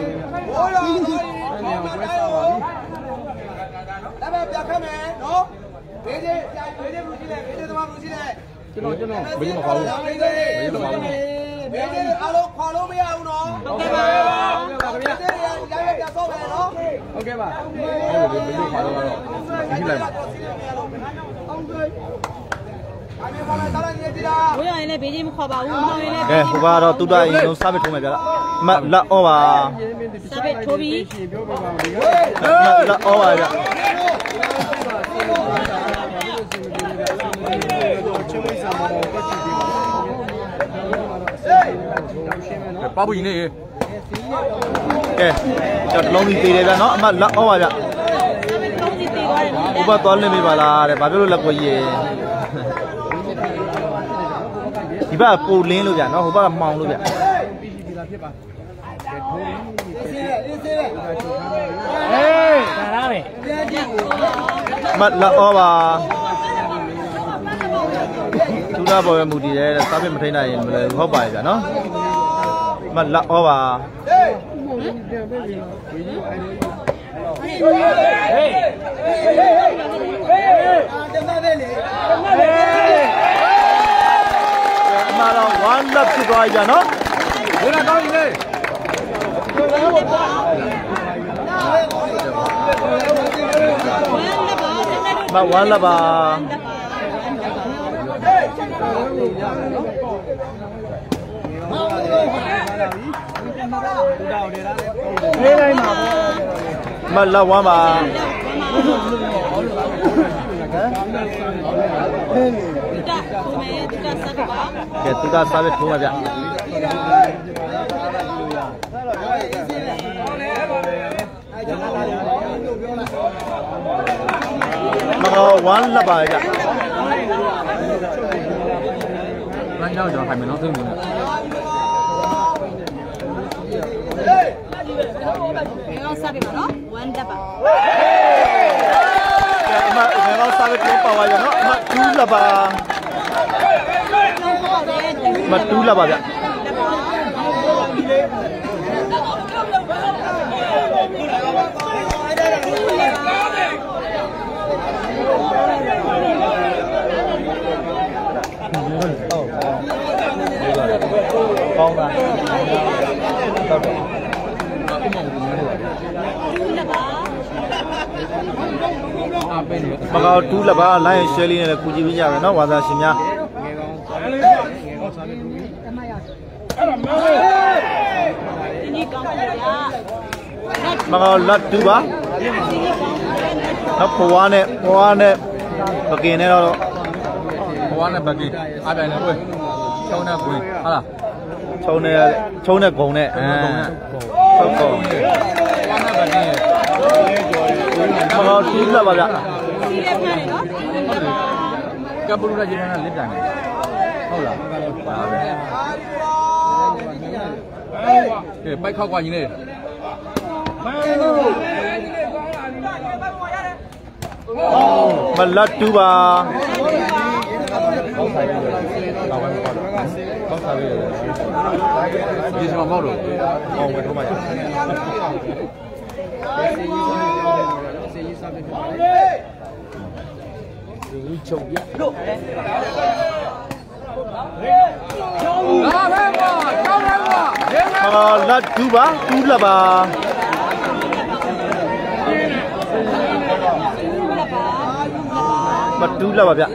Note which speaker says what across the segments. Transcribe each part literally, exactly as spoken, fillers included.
Speaker 1: 我要那北京烤吧，我们
Speaker 2: 哎，我把这都在用沙贝ထုံးမယ်ဗျာ။မလက်ဩပါ။
Speaker 1: 沙贝ထိုးပြီး
Speaker 2: မလက်ဩပါဗျာ။ပါဘူးနေ။ကဲကျွန်တော်လုံးပြီးသေးတယ်ဗျာနော်အမလက်ဩပါဗျာ။ဥပသွားလင်းပေးပါလားတဲ့။ဘာဖြစ်လို့လက်ကိုကြီးဒီဘက်ပူလင်းလို့ဗျာနော်ဟိုဘက်ကမှောင်လို့ဗျာဟေးဒါလားပဲမလာဩပါသူလာပေါ်ရမူတည်တယ်စားပြမထိန်နိုင်ရင်မလဲဟုတ်ပါရဲ့ဗျာနော်မလာဩပါဟေးဟေးမာတော့ one lap ဖြစ်သွားကြနော်ဘယ်နဲ့ကောင်းလဲမ one lap ပါမလာဝမ်းပါကဲသူကစားပဲထိုးပါဗျမတော်ဝမ်းလက်ပါဗျလမ်းကြောင်းကျွန်တော်ခိုင်မယ်နော်သိမှုနဲ့
Speaker 1: 我စားပေးပါနော်oneတက်ပါ
Speaker 2: ကဲအမငယ်တော့စားပဲထိုးပါပါဗျနော်အမtwoလက်ပါမတူးလာပါဗျကောင်းတာဟုတ်တယ်မကောတူးလာပါလိုင်းရှယ်လီနဲ့ကူကြည့်ပြကြမယ်နော်ဝါသာရှင်များမကောလက်တူပါနောက်ဘွားနဲ့ဘွားနဲ့ပကင်နဲ့တော့ဘွားနဲ့ပကင်အားပြန်နေဝဲချုံနဲ့ကွင်းဟာလားချုံနဲ့ချုံနဲ့ဂုံနဲ့အဲဟုတ်ကောဘွားနဲ့ပကင်မကောတူးလာပါဗျ
Speaker 1: စီးရဖမ်းနေနော်
Speaker 2: ကပူရဂျင်းနဲ့လက်တန်နေဟုတ်လားပါပဲကဲပိုက်ခောက်ကကြီးနေမလတ်တူပါကောက်ဆိုင်ရတယ်ကောက်ဝဲကောက်ကောက်ဆိုင်ရတယ်ဒီစမမောက်လို့အောင်ဝဲထိုးမှရစေးစားပြီးဒီချုပ်ပြလို့လာပဲပါကောင်းတယ်ပါဟာလတ်တူပါတူးလာပါမတူးလာပါဗျ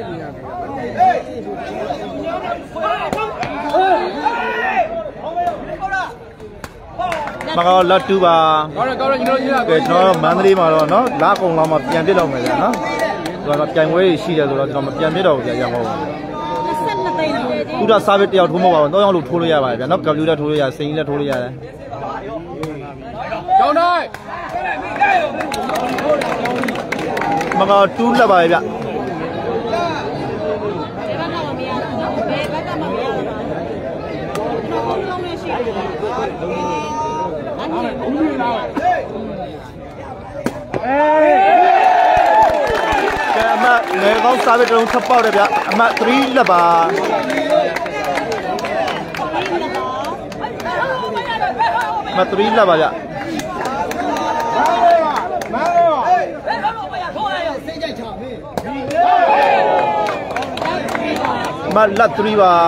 Speaker 2: မကောလတ်တူပါကောင်းတယ်ကောင်းတယ်ကျွန်တော်ကြီးကဲကျွန်တော်မန္တလေးမှာတော့နော်လာကုံလောက်မှပြန်ပြစ်တော့မယ်ဗျာနော်ဆိုတော့ပြန်ဝဲရှိတယ်ဆိုတော့ကျွန်တော်မပြန်ပြစ်တော့ဘူးဗျာရန်ကုန်သူကစားပဲတယောက်ထိုးမဟုတ်ပါဘူးတော့အောင်လို့ထိုးလို့ရပါတယ်ဗျာနော်ကွန်ပျူတာထိုးလို့ရစိန်ကြီးလည်းထိုးလို့ရတယ်ကျောင်းတိုင်းမကောတူးလက်ပါရဲ့ဗျကဲအမငယ်ကောင်းစားပဲတုံးထပ်ပေါက်တယ်ဗျအမthreeလက်ပါမthreeလက်ပါဗျမတ်လက်3ပါ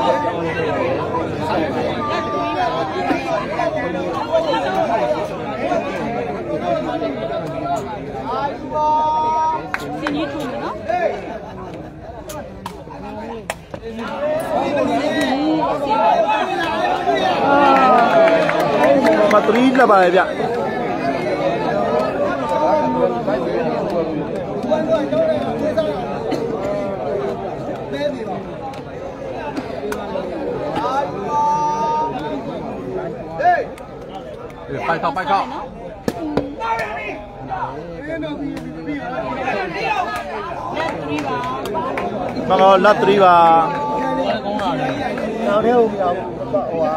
Speaker 1: စင်းကြီးထုံးနော်
Speaker 2: မတ်3လက်ပါလေဗျ
Speaker 3: ไปเข้าไปเข้า
Speaker 2: မကောလက်3ပါ
Speaker 3: တော့တဲ့ဟိုဟိုဟာ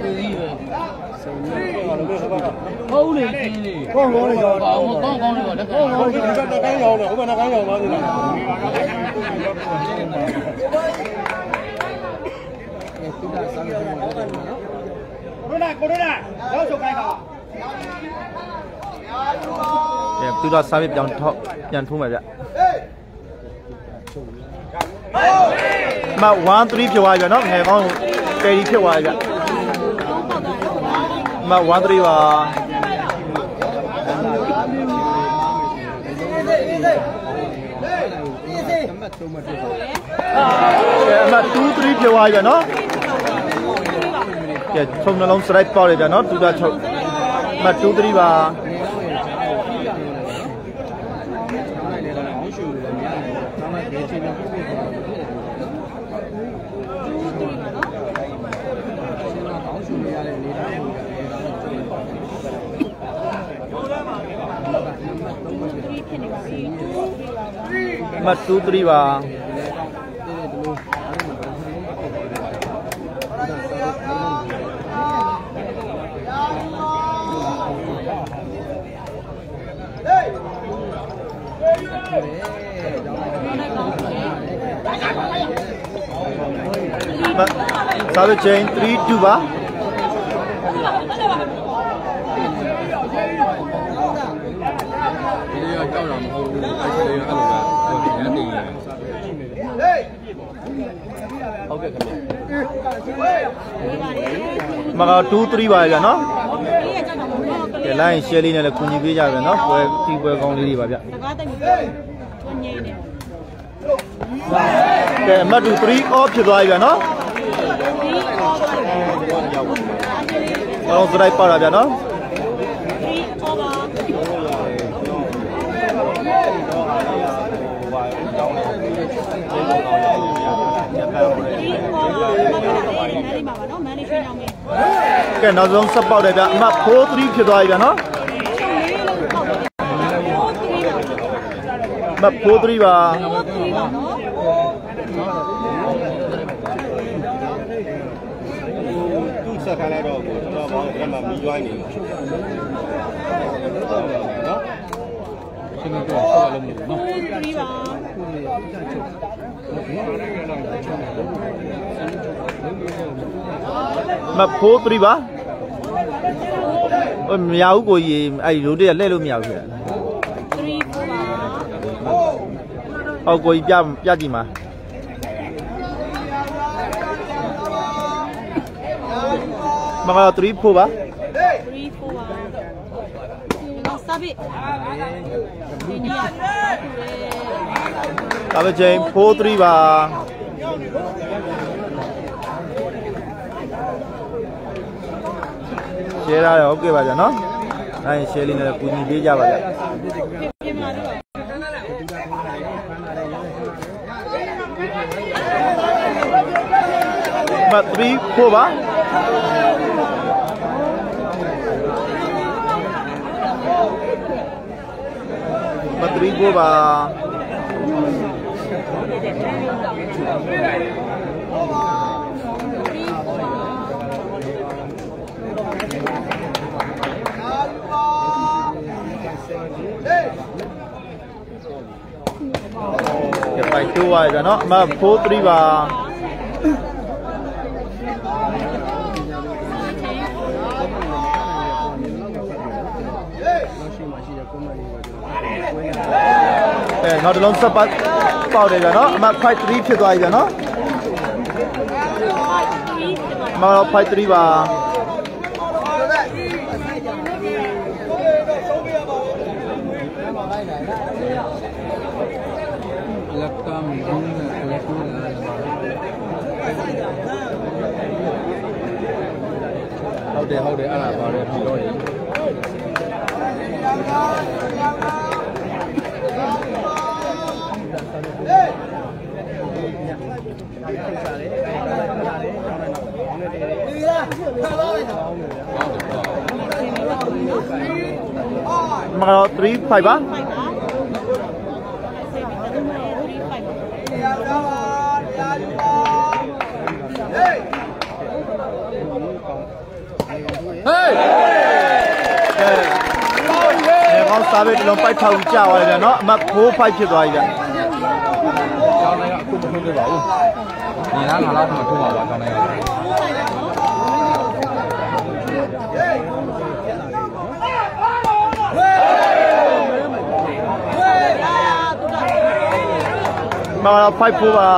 Speaker 3: ဟုတ်လေကောင်းကောင်းလေးတော့ကောင်းကောင်းကောင်းလေးတော့ကောင်းကောင်းလေးတော့တကိုင်းရောင်းတော့ဟိုဘက်တကိုင်းရောင်းသွားပြီလားကိုရိုနာကိုရိုနာရောက်ချုပ်ခိုင်းတာ
Speaker 2: အဲသူတော့စာပြပြောင်းထောက်ပြန်ထိုးမယ်ဗျမone threeဖြစ်သွားပြီနော်ငယ်ကောင်းကယ်ရီဖြစ်သွားပြီဗျမone threeပါအမtwo threeဖြစ်သွားပြီနော်ကဲချုံနှလုံး strike ပေါက်လိုက်ဗျနော်သူကချုပ်မtwo threeပါမtwo threeပါစာဝချင်းthree twoပါ
Speaker 3: ဒီလိုကြောက်တာမဟုတ်ဘူးအဲ့ဒီလိုအဲ့လိုပဲညနေဟုတ်ကဲ့ခင်ဗျ
Speaker 2: မကtwo threeပါဗျာနော်ကဲလိုင်းရှယ်လေးနဲ့လည်းခုန်ကြီးပေးကြပြန်နော်ပွဲဒီပွဲကောင်းလေးတွေပါဗျာ
Speaker 1: တကားတိတ်ကိုငြိမ့်နေ
Speaker 2: ကဲအမှတ်two three off ဖြစ်သွားပြီဗျာနော်အော်စရိုက်ပါတာဗျာနော်ကဲနောက်ဆုံးဆက်ပေါက်တယ်ဗျအမှတ်four threeဖြစ်သွားပြီဗျာနော်အမှတ်four threeပါ
Speaker 3: သူ့ဆက်ခိုင်းလိုက်တော့ကိုကျွန်တော်ဘောင်းကမှမီးရွိုင်းနေနော်ရှင်းနေတော့ဆက်လုံးနေနော်
Speaker 1: ပြီးပါ
Speaker 2: မfour threeပါဟိုမရဘူးကိုကြီးအဲ့ရိုးတည်းလှည့်လို့မရဘူးဖြစ်တယ်
Speaker 1: three fourပါ
Speaker 2: ဟောကိုကြီးပြပြကြည့်မှာမကthree fourပါ
Speaker 1: three fourပါနော်စပိဒီနီယာ
Speaker 2: ဒါပဲချင်းfour threeပါရှယ်ရတယ်ဟုတ်ကဲ့ပါဗျာနော်အဲရှယ်လေးနဲ့ကူညီပေးကြပါဗျာမthree fourပါမthree fourပါကဲပိုက်တိုးပါရနော်အမfour threeပါမအဲနောက်တစ်လုံးစပတ်ပေါက်တယ်ဗျာနော်အမှတ်five threeဖြစ်သွားပြီဗျာနော်မမfive threeပါ
Speaker 3: လက်ကမ်းဘုံနဲ့လက်ကူလာဟုတ်တယ်ဟုတ်တယ်အဲ့ဒါပါတယ်ပြီးတော့ရေ
Speaker 2: မကတော့three fiveပါဟေးအဲကောင်းစားပဲဒီလုံးပိုက်ထောက်ကြာသွားတယ်ဗျာနော်အမှတ်four fiveဖြစ်သွားပြီဗျာ
Speaker 3: ကျောင်းတိုင်းကအခုမထုံးသေးပါဘူးညီလားငါလောက်မှထုံးပါပါကျောင်းတိုင်းက
Speaker 2: မကတော့five fourပါ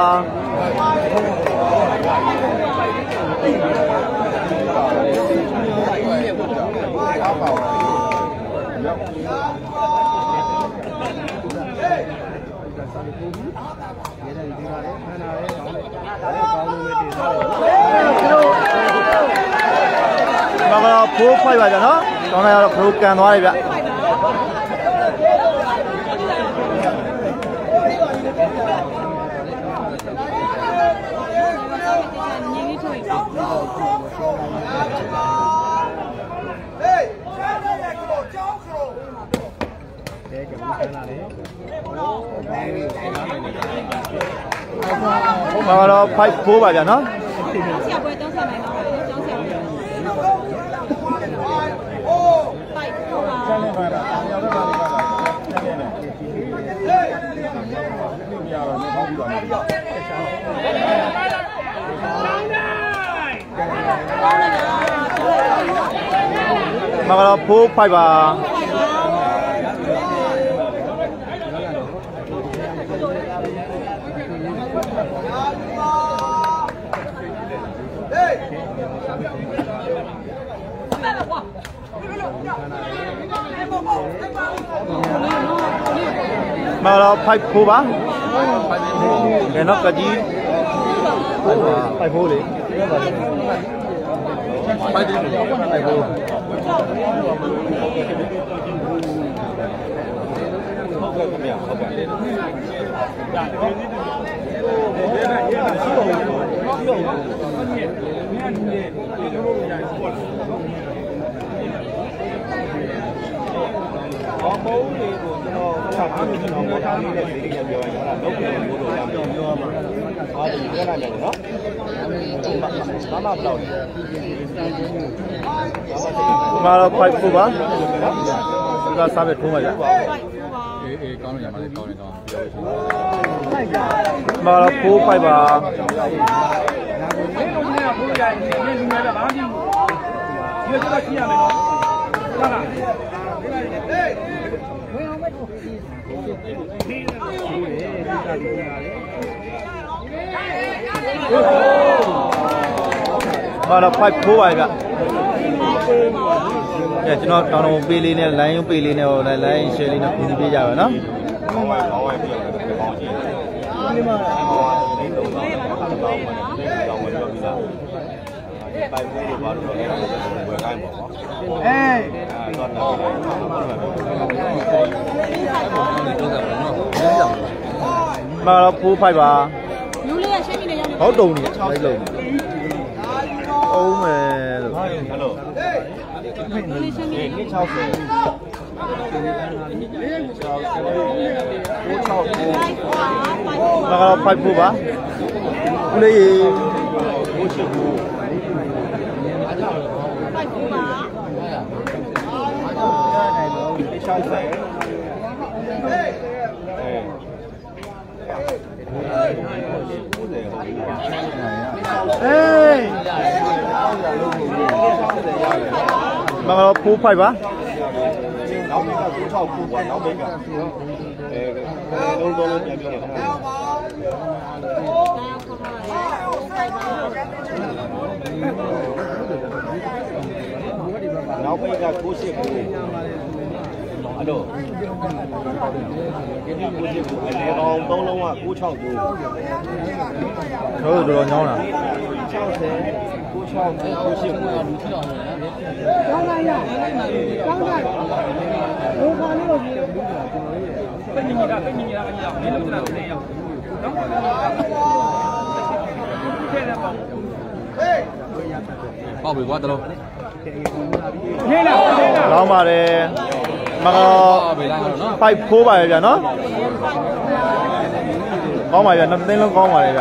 Speaker 2: မကတော့four fiveပါဗျာနော်တောင်းလိုက်တော့ခရိုကန်သွားပြီဗျမကတော့five fourပါဗျာနော်ဆရာပွဲတောင်းဆက်နိုင်တော့ကျောင်းဆရာပွဲfive fourပါဆရာလည်းပါတာဆရာလည်းပါတာဆရာလည်းနေရတော့မဟုတ်ဘူးပါနဲ့မကတော့four fiveပါမကတော့five fourပါကဲနော်ကကြီးfive fourလေfive three five fourဟုတ်ကဲ့ခင်ဗျာဟုတ်ကဲ့ဘာမိုးလေးကိုကျွန်တော်ဆက်ပြီးကျွန်တော်ပေါ်ထားလေးနဲ့ဒီလေးပြောရင်ဟုတ်လားလုပ်ပြီးလို့ပြောပြောမှာအားဒီပြောလိုက်မယ်နော်မမဘလောက်လဲမာတော့five fourပါဒီကစားပဲထိုးမှာကြာ
Speaker 3: အေးအေးကောင်းလို့ရမှာလေကောင်းတယ်ကောင်း
Speaker 2: မာတော့four fiveပါ
Speaker 3: ဒီလိုမျိုးကဖိုးရရင်ဒီလူမျိုးကဘာမှမဖြစ်ဘူးဒီကတော့ကြည့်ရမယ်နော်ဟုတ်လား
Speaker 2: မာတော့five fourပါဗျကဲကျွန်တော်တောင်းတော်ပေးလေးနဲ့ line ရုံးပေးလေးနဲ့ဟို line share လေးနဲ့ကူညီပေးကြပါနော်ကောင်းပါကောင်းပါပြည့်တယ်ကောင်းကြီးဒီမှာလေးလုံးတော့တောင်းပါတယ်တောင်းမယ်ပြောပြီးသားပိုင်ဖို့လို့ပါတော့လည်းဝယ်ခိုင်းပါပေါ့အေးအဲ့တော့တော့မာတော့four fiveပါ
Speaker 1: လူလေးကရှင်းနေတယ်ရောက်
Speaker 2: ဟောတုံနေလိုက်လုံးအောင်မယ်လို့ဟယ်လို
Speaker 1: လူလေးရှင်းနေတယ်
Speaker 2: sixty fourမာတော့five fourပါဦးလေးရေဟိုရှိဘူး
Speaker 1: five fourပါ
Speaker 2: sixty fourဟေးမကတော့four fiveပါ
Speaker 4: နောက်မိကကိုချောက်ခုကွာနောက်မိကအဲလုံးလုံးလုံးပြန်ပြတယ်နောက်မိကကိုရှိခုအဲ့တော့ဒီကိုရှိခုအလေကောင်သုံးလုံးကကိုချောက်ကို
Speaker 2: တို့တော်တော်ညောင်းတာ
Speaker 4: ၆၀ကိုချောက်ကိုရှိခု
Speaker 1: ကောင်းလိုက်ရကောင်းလိုက်ဘိုးခါလေးကိုပြေ
Speaker 3: ပိတ်ညီတာပိတ်ညီတာကကြီးအောင်မင်းတို့ကလည်းရအောင်နော်ခဲတယ်ပေါ့ဟေး
Speaker 5: ပေါက်ပြီကွာတလုံး
Speaker 3: နေလားနေလား
Speaker 2: လောင်းပါတယ်မကောဖိုက်ဖိုးပါရဲ့ဗျာနော်ကောင်းပါဗျာနှစ်သိန်းလုံးကောင်းပါလေဗျာ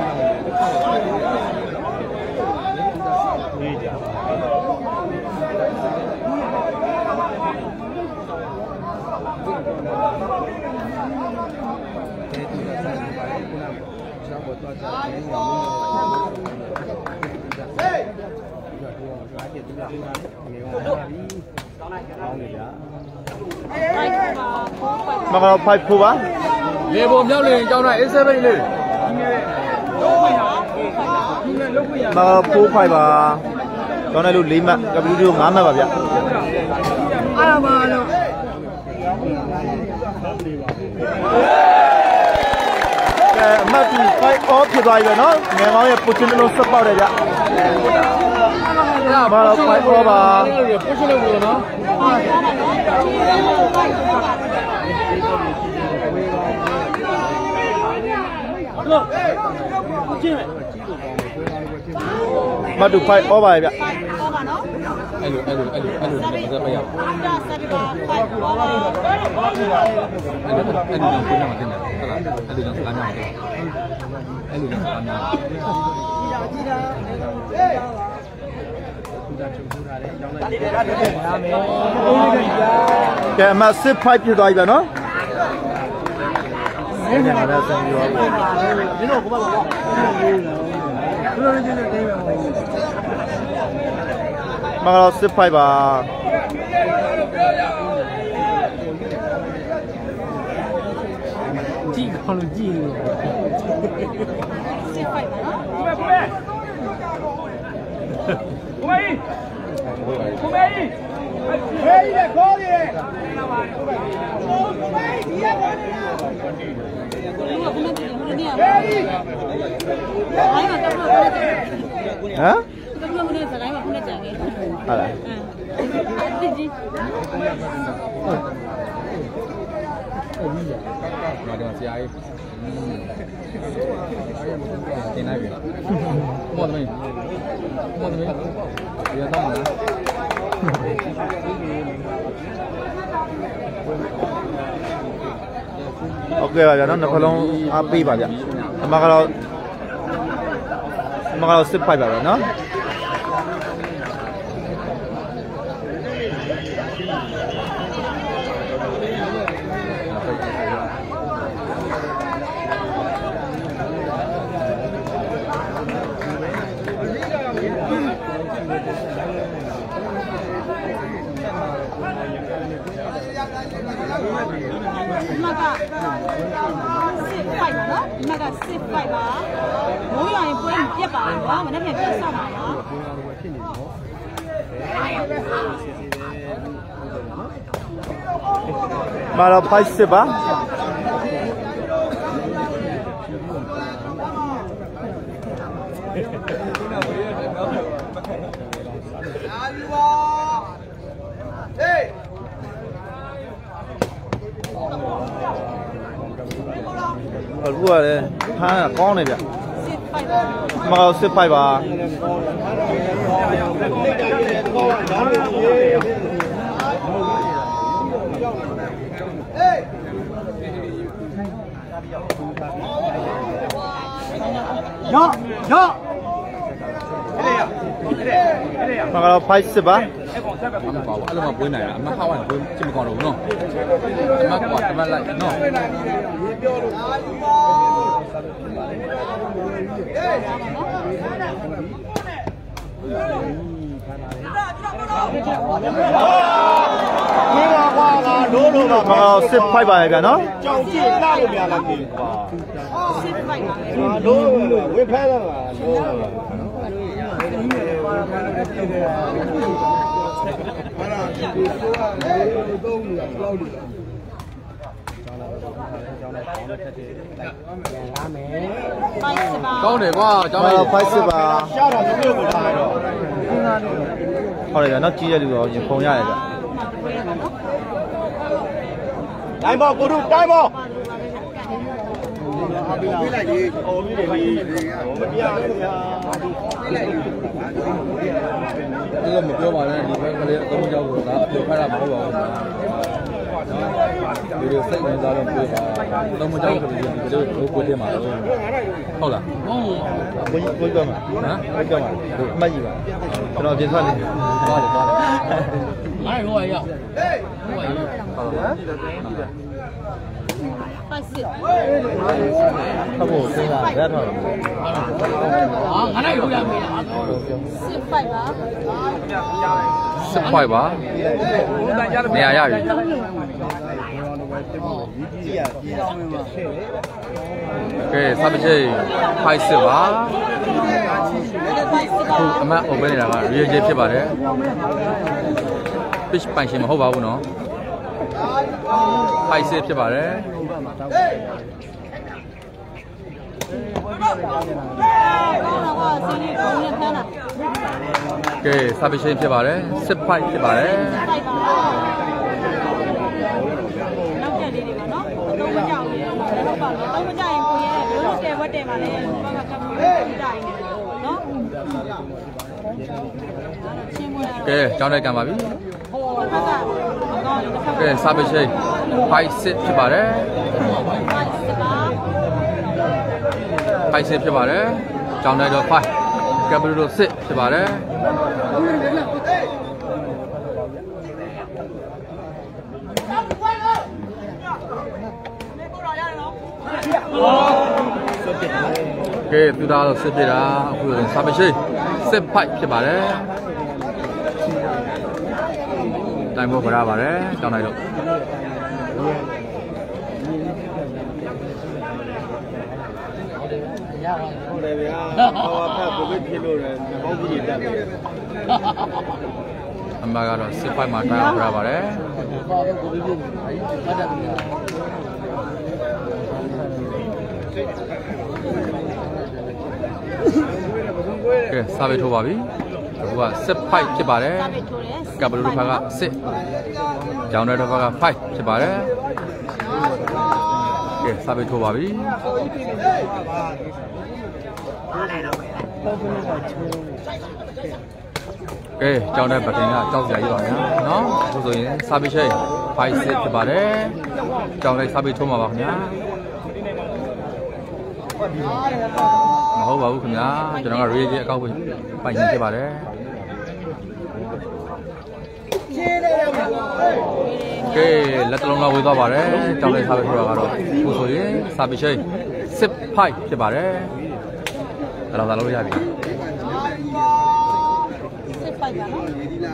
Speaker 2: မကောဖိုက်ဖိုးပါ
Speaker 5: လေပေါ်မြောက်လေကြောင်းလိုက် A 7 လေး
Speaker 3: လုံးခွင့်ရဒီနဲ့လုံးခွင့်ရ
Speaker 2: မကောဖိုးဖိုက်ပါကြောင်းလိုက်လို့၄မှတ် W တို့၅မှတ်ပါဗျာ
Speaker 3: အားရပါလို့
Speaker 2: ကဲအမှတ်ကြီးဖိုက်အော်ဖြစ်သွားပြီပဲနော်ငယ်မောင်ရဲ့ပူချင်းလုံးဆက်ပေါက်တယ်ဗျာမကောဖိုက်အော်ပါ
Speaker 5: ပူချင်းလုံးလို့နော်
Speaker 2: မတူဖိုက်အော်ပါဗျာ
Speaker 5: အဲ့လိုအဲ့လိုအဲ့လိုအဲ့လိုမစပ်မရဘူးအဲ့လိုအဲ့လိုကိုနာမတင်တယ်ဟုတ်လားအဲ့လိုကြောင့်စကားများတယ်အဲ့လိုကြောင့်စကားများ
Speaker 2: ကဲအမှတ်စစ်ဖိုက်ဖြစ်သွားပြီဗျာနော်အဲ့ဒါလည်းဆန်ပြီးတော့ဒီတော့ကိုပါပါဘယ်လိုလဲနေတယ်မကောစစ်ဖိုက်ပါ
Speaker 5: ကြည့်ခေါ်လို့ကြည့်လို့
Speaker 1: စစ်ဖိုက်ပါနော်
Speaker 3: ကိုမေကိုမေကိုမေဟေးရခေါ်ရကိုမေဒီရခေါ်နေတာ
Speaker 1: ဘုရားဘုရားဒီဘုရားနေရပါအိုင်းကတော့ဘုရား
Speaker 2: ဟမ်
Speaker 1: တော့ဘုရားစကိုင်းမှာဘုရားကြံခဲ့
Speaker 2: ဟုတ်လား
Speaker 1: တိကြီး
Speaker 5: ငါတော့ဆရာကြီးတင်လိုက်ပြီမော်သမီးမော်သမီးရတော့မှာ
Speaker 2: โอเคပါဗျာနော်နှစ်ခလုံးအားပေးပါဗျာအမကတော့အမကတော့စစ်ဖိုက်ပါဗျာနော်
Speaker 1: မကစစ်ဖိုက်ပါနော်မကစစ်ဖိုက်ပါမိုးရွာရင်ပွဲမပြတ်ပါဘူးနော်မနေ့ပြန်ပြန်ဆောက်ပါနော်
Speaker 2: มาเราဖိုက်စစ်ပါအခုကလည်းဖမ်းတာကောင်းတယ်ဗျမကောစစ်ဖိုက်ပါ
Speaker 3: ရောရော
Speaker 2: မကောဖိုက်စစ်ပါ
Speaker 5: အမကောအဲ့လိုမှပွေးနိုင်တာအမဟောင်းကပွေးချင်မကောင်းတော့ဘူးနော်အမကောတပတ်လိုက်နော်ပြောလို့အာယူပါဟေး
Speaker 2: မကောင်စစ်ဖိုက်ပါရဲ့ဗျာနော်
Speaker 4: ကြောင်ကြည့်လာလို့များလားဒီကွာ
Speaker 1: စစ်ဖိုက်ပါလေ
Speaker 4: လုံးဝဖဲလာပါလုံး
Speaker 1: ဖိုက်စစ်ပါ
Speaker 5: ကောင်းတယ်ကွာကျောင်း
Speaker 2: မ
Speaker 5: လိုက်
Speaker 2: ကောင်ဖိုက်စစ်ပါ
Speaker 4: ရှာတာမျိုးမျိုးလာတော့
Speaker 2: ဟုတ်တယ်ဗျာနော်ကြီးတဲ့လူတော့ရင်ခုံရတယ်ဗျာ
Speaker 4: တိုင်းပေါ့ကိုတို့တိုင်းပေါ့ပေးလိုက်ဒီအော်ကြီးတွေပြီးမတရားဘူးဗျာ
Speaker 5: ဒီကမပြောပါနဲ့ဒီဘက်ကလေးအသုံးကြောက်ကိုဒါအပြောဖတ်တာမဟုတ်ပါဘူးဒီလိုစိတ်ဝင်စားတော့ပြောပါအသုံးကြောက်ဆိုပြီးဒီလိုလိုကိုတင်ပါတော့ဟုတ်လားဟုတ်
Speaker 2: ဘုန်းကြီးဘုန်းကြီးကမှာ
Speaker 5: ဟမ်
Speaker 2: ဘုန်းကြီးကမှာအမှတ်ကြီးပါကျွန်တော်ပြင်ထွက်နေ
Speaker 5: သွားတယ်သွားတယ်
Speaker 3: 哎，我也要。我也要。
Speaker 1: ဖိုက်စစ်
Speaker 2: ထပ်ဖို့စဉ်းစားရတော့
Speaker 3: 啊，俺那有两没了。
Speaker 1: စစ်ဖိုက်ပါ
Speaker 5: စစ်ဖိုက်ပါနေရာရပြီကဲစာပချိတ်ဖိုက်စစ်ပါ
Speaker 1: ဖိုက်စစ်ပါ
Speaker 5: ခုအမတ်အုပ်ပေးနေတာက real ကြီးဖြစ်ပါတယ် pitch ပိုင်ရှင်မဟုတ်ပါဘူးနော်ဖိုက်စစ်ဖြစ်ပါတယ်
Speaker 1: ကောင်းတော့ကစီးရီဘုံနဲ့ဖမ်းတာ
Speaker 5: ကဲစာပချိတ်ဖြစ်ပါတယ်စစ်ဖိုက်ဖြစ်ပါတယ်
Speaker 1: ဖိုက်ပါနောက်တက်လေးတွေပါနော်အတော့မကြောက်ဘူးလည်းဟုတ်ပါတော့တော့မကြောက်ရင်ကိုရဲဘယ်လိုတဲဝတ်တဲပါလဲဘာကကပ်ပြီးတိုင်နေနော်ချင်းမွေးရ
Speaker 5: ကဲကြောင်းတဲ့ကံပါပြီ
Speaker 1: ဟိုဘက်ကကောင်းရင်တစ်ဖက်က
Speaker 5: ဲစာပချိတ်ဖိုက်စစ်ဖြစ်ပါတယ်
Speaker 1: ဖိုက်စစ်ပါ
Speaker 5: ဖိုက်စစ်ဖြစ်ပါတယ်ကြောင်းတဲ့တော့ဖိုက်ကပ်ပြီးတော့စစ်ဖြစ်ပါတယ် ကဲသူသားတော့စစ်ပြတာအခုစာပရှိစစ်ဖိုက်ဖြစ်ပါတယ်တိုင်ဖို့ကြရပါတယ်ကြောင်းလိုက်တော့
Speaker 4: ဟုတ်တယ်ဗျာဟောဖက်ကိုပဲဖြစ်လို့တယ်ဘောင်းကြီးတက်တယ်
Speaker 5: အမကတော့စစ်ဖိုက်မှာတိုင်အောင်ကြရပါတယ်ကဲစာပေထိုးပါပြီအခုကစစ်ဖိုက်ဖြစ်ပါတယ်
Speaker 1: စာပေထိုးတယ်
Speaker 5: ကပ်ဘလူးဖက်ကစစ်ကြောင်းတဲ့ဘက်ကဖိုက်ဖြစ်ပါတယ်ကဲစာပေထိုးပါပြီကဲကြောင်းတဲ့ဘက်ကင်ကကြောက်ကြရည်ပါဗျာနော်အခုဆိုရင်စာပေရှိဖိုက်စစ်ဖြစ်ပါတယ်ကြောင်းတဲ့စာပေထိုးမှာပါခင်ဗျာမဟုတ်ပါဘူးခင်ဗျာကျွန်တော်ကရေကြီးအကောက်ပိုင်ရင်ဖြစ်ပါတယ်ကဲလက်တလုံးတော့ဝေးသွားပါတယ်ကြောင်းလေးစားပေးဆိုတာကတော့ခုဆိုရင်စာပေရှိစစ်ဖိုက်ဖြစ်ပါတယ်ဒါတော့သာလို့ရပြီ
Speaker 1: စစ်ဖိုက်ပါနော်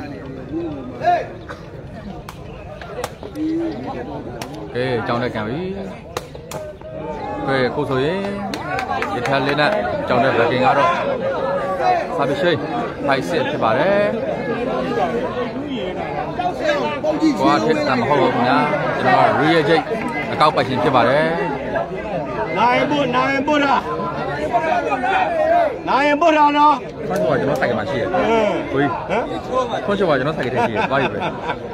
Speaker 5: ကဲကြောင်းတဲ့ကံပြီကဲခုဆိုရင်ရထားလေးနဲ့ကြောင်းတဲ့ဘက်ကင်ကတော့စာပေရှိဖိုက်စစ်ဖြစ်ပါတယ်ကွာထက်တာမဟုတ်ဘူးခင်ဗျာကျွန်တော်က real ချိတ်အကောက်ပိုင်ရှင်ဖြစ်ပါတယ်
Speaker 4: နိုင်ဖို့နိုင်ဖို့လားနိုင်ဖို့လားနော်
Speaker 5: ဆွမ်းချောကကျွန်တော်ဆိုင်ကမှာရှိရယ်ကိုကြီး
Speaker 4: ဟမ်
Speaker 5: ဆွမ်းချောကကျွန်တော်ဆိုင်ကထဲရှိရယ်သွားပြီပဲ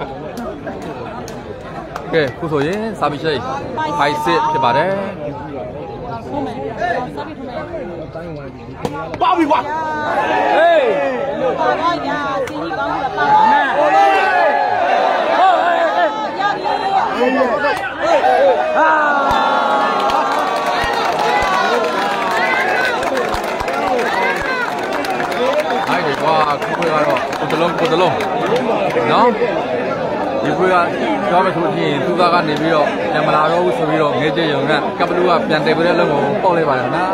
Speaker 5: ကဲခုဆိုရင်စာပေရှိဖိုက်စစ်ဖြစ်ပါတယ်
Speaker 1: ဆုံးမယ်စာပေထိုးမယ်
Speaker 4: ပါပြီကွာဟေး
Speaker 1: ပါတော့ညာစီးရီကောင်းပြီပါတော့ဟေးရပြီဟာ
Speaker 5: အဲ့ဒီကွာခုခွေကတော့ကိုတလုံးကိုတလုံးနော်ဒီခွေကကြောက်မှဆိုရင်သူသားကနေပြီးတော့ညမလာတော့ဘူးဆိုပြီးတော့ငဲကျရုံကကပ်ဘလူးကပြန်တယ်ပြတဲ့လုံးကိုပေါက်လိုက်ပါတယ်နော်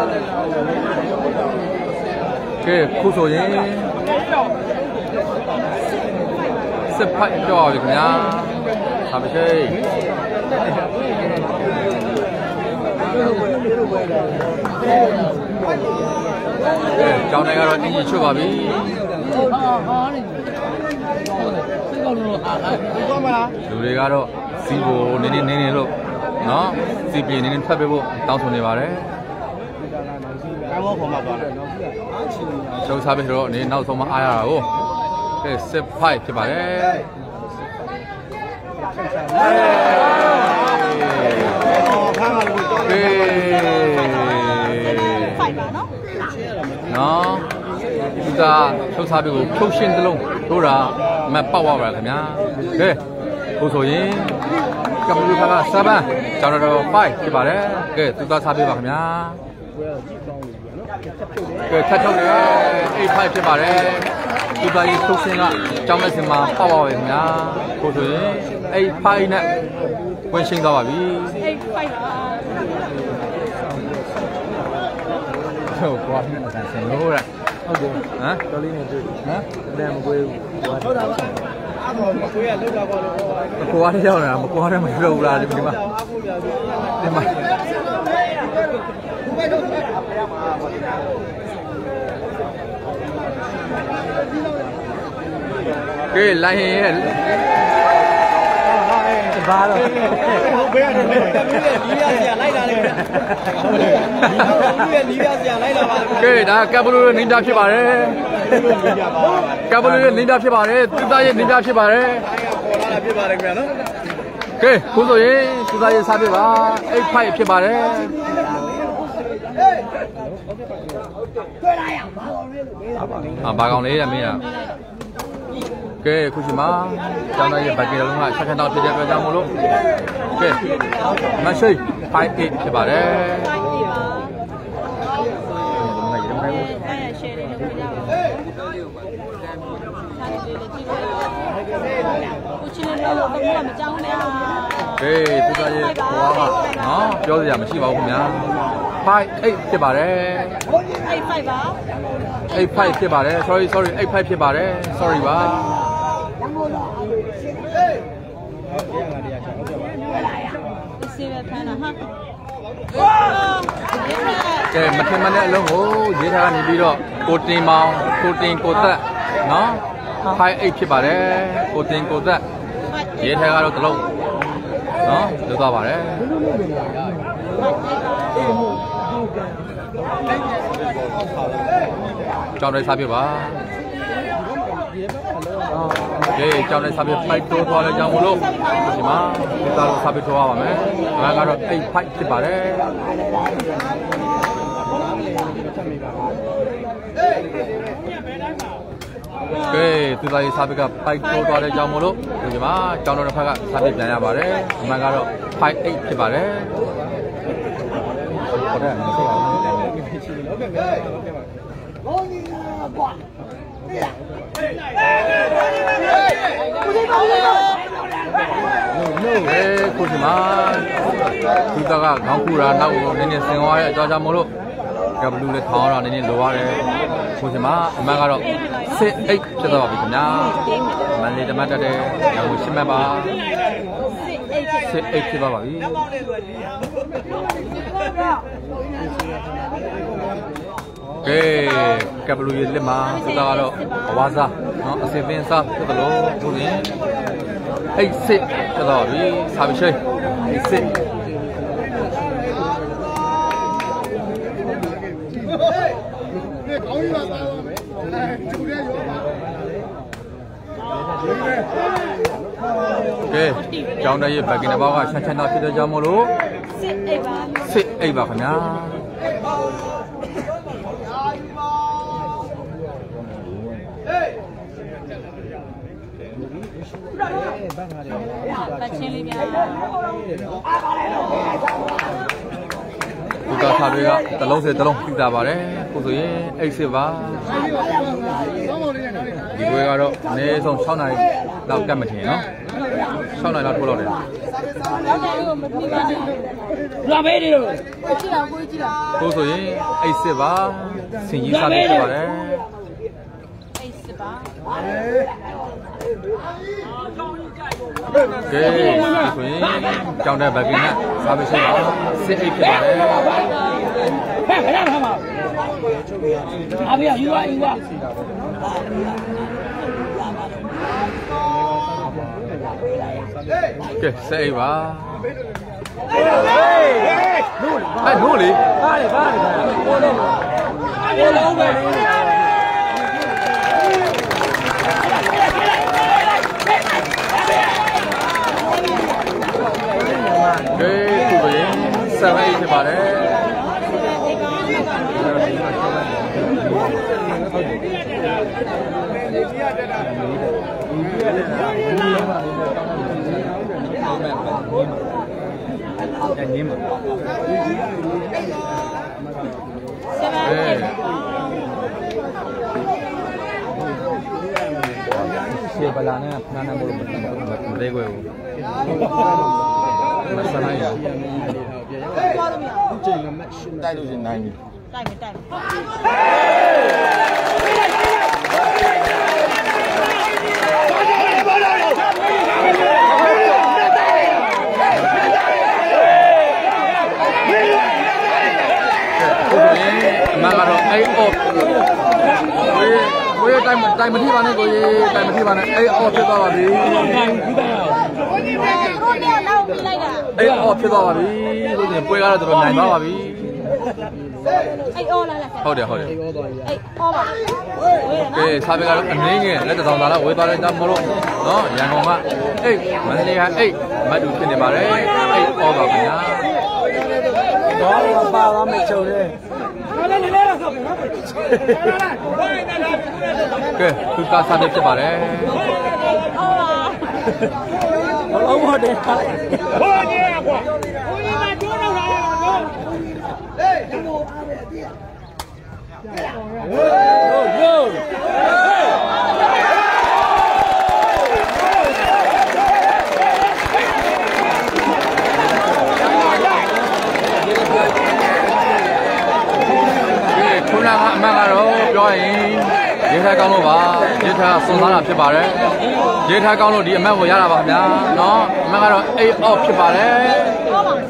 Speaker 5: ကဲခုဆိုရင်စစ်ဖိုက်ကြောက်ပြီခင်ဗျာသာမရှိကျောင်းတိုင်းကတော့အင်ကြီးချွတ်ပါပြီလူတွေကတော့စီကိုနင်းနေနေလို့နော်စီပြေနေနေဖတ်ပေးဖို့တောင်းဆိုနေပါတယ်ကားဘောပေါ်မှာသွားတယ်ကျောင်းစားပြီးတော့နေနောက်ဆုံးမှအားရတာကိုကဲစစ်ဖိုက်ဖြစ်ပါတယ်
Speaker 1: ဖမ်းပါလို့တော့ဖိုက်ပါနော်
Speaker 5: နော်ဒီကကျောင်းစားပြီးကိုဖြုတ်ရှင်းသလုံးတို့တာမတ်ပေါက်သွားပါခင်ဗျာကဲကိုဆိုရင်ကပ်လူခါကစပန်းကျောင်းတော်ဖိုက်ဖြစ်ပါတယ်ကဲသူသားစားပေးပါခင်ဗျာကဲထပ်ထုတ်တယ်အိတ်ဖိုက်ဖြစ်ပါတယ်သူသားကြီးထုတ်ရှင်းကကျောင်းလက်စင်မှာပေါက်ပါပဲခင်ဗျာကိုဆိုရင်အိတ်ဖိုက်နဲ့ဝင်ရှင်းသွားပါပြီ
Speaker 1: အိတ်ဖိုက်ပါ
Speaker 5: ဟုတ်ကွာနဲ့အဆန်ဆင်လို့ရဟုတ်တယ်ဟမ်တော်လေးနဲ့တွေ့ဟမ်အတန်မကွေးဘူးဟုတ်တာပါအဲ့တော့မကွေးရလောက်တာပေါ့လို့မကွာတဲ့ရောက်နေတာမကွာတဲ့မလို့ဘူးလားဒီမှာဒီမှာကဲလိုင်းရဲ့ဘာလို့ဟုတ်ဘယ်ကနေလဲဒီရစရာလိုက်တာလေဒီရဒီရစရာလိုက်လာပါကဲဒါကပ်ဘလူရဲ့နင်းတာဖြစ်ပါတယ်ကပ်ဘလူရဲ့နင်းတာဖြစ်ပါတယ်သူသားရဲ့နင်းတာဖြစ်ပါတယ်ပေါ်လာတာဖြစ်ပါတယ်ခင်ဗျာနော်ကဲခုဆိုရင်သူသားရဲ့စားပြပါအိတ်ဖိုက်ဖြစ်ပါတယ်အာဘာကောင်လေးရမင်းရကဲခုရှိမှာကျောင်းသားရဲ့ဘက်ကီလုံးကဆက်ဆက်တော့ဖြစ်တဲ့အတွက်ကြောင့်မလို့ကဲမရှိဖိုက်အိတ်ဖြစ်ပါတယ်
Speaker 1: ကိုချင်လို့တော့မကြောက်နဲ့
Speaker 5: ကဲသူသားရဲ့ဘွားကနော်ပြောစရာမရှိပါဘူးခင်ဗျာဖိုက်အိတ်ဖြစ်ပါတယ်
Speaker 1: အိတ်ဖိုက်ပါ
Speaker 5: အိတ်ဖိုက်ဖြစ်ပါတယ် sorry sorry အိတ်ဖိုက်ဖြစ်ပါတယ် sorry ပါ
Speaker 1: စီရဖမ်းတာဟာ
Speaker 5: ကဲမထင်မှန်တဲ့အလုံးကိုရေးထားကနေပြီးတော့ကိုတင်မောင်ကိုတင်ကိုသက်နော်ဖိုက်အိတ်ဖြစ်ပါတယ်ကိုတင်ကိုသက်ရေးထားကတော့တလုံးနော်လွတ်သွားပါတယ်ကျောင်းတိုင်းစားပြပါကဲကျောင်းတိုင်းစားပြဖိုက်တိုးသွားလဲကြောင်းမလို့ဒီမှာဒီသားတော့စားပြထိုးရပါမယ်ဒါကတော့အိတ်ဖိုက်ဖြစ်ပါတယ်ကဲသူသားရေးစားပြကဖိုက်တိုးသွားလဲကြောင်းမလို့ဒီမှာကျောင်းတော်တစ်ဖက်ကစားပြပြန်ရပါတယ်ဒီမှာကတော့ဖိုက်အိတ်ဖြစ်ပါတယ်ဟုတ်တယ်မသိပါဘူးဟုတ်ကဲ့ဟုတ်ကဲ့ပါဘောင်းကြီးကွာအေးရကိုဒီကောင်းလေးအေးကိုဒီမှာသူတကခေါင်းကူတာနောက်ကိုနည်းနည်းဆင်သွားရဲ့အကြောင်းကြောင့်မလို့ကဘလူးလေးထောင်းတော့နည်းနည်းလိုရတယ်ကိုဒီမှာအမှန်ကတော့စစ်အိတ်ဖြစ်သွားပြီခင်ဗျာမန်လေးတမတ်တက်တယ်ညောင်ရှင်းမဲ့ပါစစ်အိတ်ဖြစ်သွားပါပြီကဲကပ်ဘလူးရဲ့လက်မှာသူသားကတော့အဝါစားနော်အစင်ပင်းစားဖြစ်တယ်လို့သူရင်အိတ်စစ်ဖြစ်သွားပြီစားပြီးရှိအိတ်စစ်ကဲကျောင်းသားရဲ့ဘက်ကင်ဘောက်ကဆန်းချမ်းတော့ဖြစ်တဲ့ကြောင့်မို့လို့
Speaker 1: စစ်အိတ်ပါ
Speaker 5: စစ်အိတ်ပါခင်ဗျာ
Speaker 1: ပတ်ချင်းလေးများ
Speaker 5: ဒီကစားတွေကတလုံးစတလုံးပြတာပါတယ်ကိုဆိုရင်အိတ်စစ်ပါဒီတွေကတော့အနည်းဆုံး၆နာရီလောက်ကတ်မထင်နော်၆နာရီလောက်ထိုးလောက်တယ်
Speaker 1: လာမေးနေလို့ကြည့်အောင်ကိုကြည့်လား
Speaker 5: ကိုဆိုရင်အိတ်စစ်ပါစင်ကြီးစားပြပါတယ်
Speaker 1: အိတ်စစ်ပါ
Speaker 5: ကဲဆိုရင်ကြောင်တဲ့ဘက်ကင်းကစားပေးဆိုင်ပါစစ်အိတ်ဖြစ်ပါတယ်
Speaker 3: ဟဲ့ခဏခဏပါအားပြယူပါယူပါ
Speaker 5: ကဲစစ်အိတ်ပါဟေးနိုးလေ
Speaker 3: ကားလေကားလေကိုလုံးကိုလုံးပဲလေ
Speaker 5: ကဲသူပဲဆက်အိတ်ဖြစ်ပါတယ်ညင်းပါရှေ့ပလာနဲ့နာနာဘလို့မသေးခွဲဘူးမဆနိုင်ရတိုက်လို့ရှင်နိုင်ပြီ
Speaker 1: တိုက်မယ်တိုက်မယ်
Speaker 5: မကတော့အဲ့အော့ကိုကိုရတိုင်းတိုင်းမထိပါနဲ့ကိုရတိုင်းမထိပါနဲ့အဲ့အော့ဖြစ်သွားပါပြီအဲ့အော့ဖြစ်သွားပါပြီလို့ဆိုရင်ပွဲကတော့တော်တော်နိုင်ပါပါပြီ
Speaker 1: အဲ့အော်လာလာ
Speaker 5: ဟုတ်တယ်ဟုတ်တယ်
Speaker 1: အဲ့အော်ပါ
Speaker 5: ကဲစားပဲကတော့အနေငယ်လက်တောင်သားလားဝေးသွားတဲ့တောင်မလို့နော်ရန်ကုန်ကအေးမန္တလေးကအေးမတ်တူဖြစ်နေပါတယ်အေးအော်ပါခင်ဗျာ
Speaker 3: တော့ပါသွားမယ်ချုပ်တယ်
Speaker 5: ကဲသူကစားတဲ့ဖြစ်ပါတယ်
Speaker 3: အော်ပါဘလုံးဟုတ်တယ်
Speaker 1: ဟိုကြီးကွာဟိုကြီးကတိုးတော့တာနော်ဟေးဟိုအားပဲတည်းဟို
Speaker 3: းဟိုး
Speaker 5: ခုနကအမှန်ကတော့ပြောရင်ရေထက်ကောင်းလို့ပါရေထက်စွန်သားတာဖြစ်ပါတယ်ရေထက်ကောင်းလို့ဒီအမှန်ကိုရတာပါခင်ဗျာနော်အမှန်ကတော့eight off ဖြစ်ပါတယ်ဟုတ်ပါ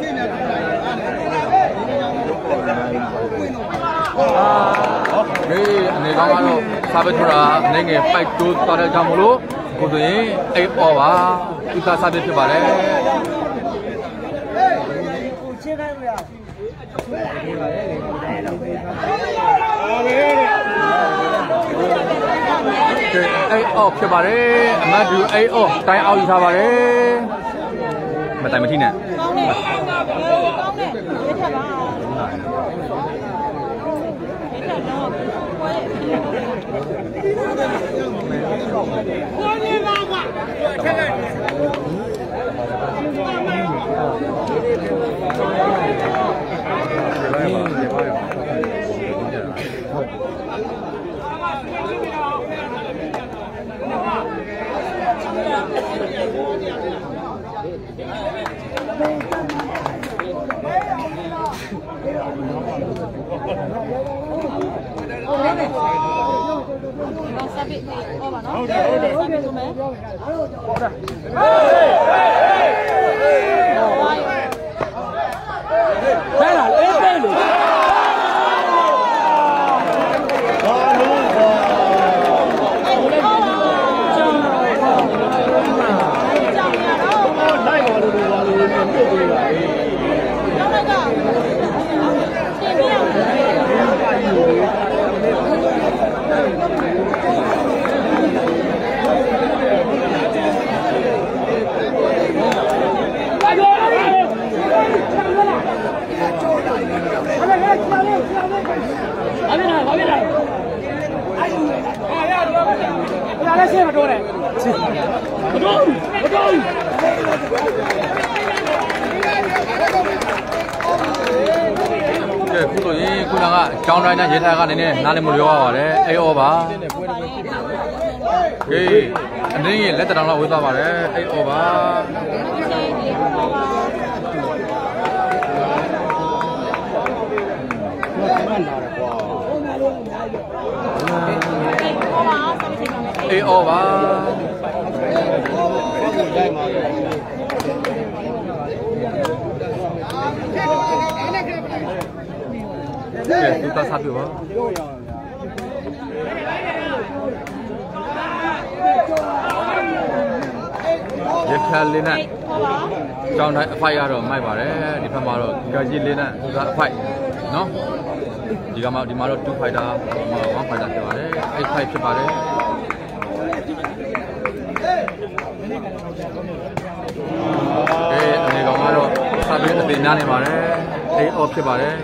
Speaker 5: ဒီအနေကောင်းကတော့စားပစ်ထတာအနေငယ်ပိုက်တိုးသွားတဲ့ကြောင့်မလို့ကိုဆိုရင်eight off ပါဥစ္စာစားပစ်ဖြစ်ပါတယ်အဲ့အော့ဖြစ်ပါတယ်အမတ်တူအဲ့အော့တိုင်းအောက်ယူထားပါတယ်မတိုင်မထိနဲ့
Speaker 1: ကောင်းတယ်ကောင်းတယ်ရထပါရထတော့ပွဲကိုနေပါကွာထက်တယ်ဆက်ပြီးဟောပါနော်ဟုတ်တယ်ဟုတ်တယ်ဆက်ပြီးဆိုမယ်ဟုတ်တယ်ဟေးဟေးဟေး
Speaker 3: ဟဲ့လားအေးပဲလို့မတော်နဲ့မတော်မတော်
Speaker 5: ကဲခုဆိုရင်ခုနကကြောင်းတိုင်းနဲ့ရေထားကနေနဲ့နားလည်းမလျောရပါတယ်အေးဩပါကဲအနေနဲ့လက်တောင်လောက်ဝေးသွားပါတယ်အေးဩပါအေးဩပါသူကစားပြပါရခါလေးနဲ့ကျောင်းတိုင်းအဖိုက်ကတော့မိုက်ပါတယ်ဒီဘက်မှာတော့ကြာကြီးလေးနဲ့သူကအဖိုက်နော်ဒီကမှဒီမှာတော့two fighter one fighter ဖြစ်ပါတယ်eight fight ဖြစ်ပါတယ်အေးအနေကောင်ကတော့စာပြေးအသေးများနေပါတယ်eight off ဖြစ်ပါတယ်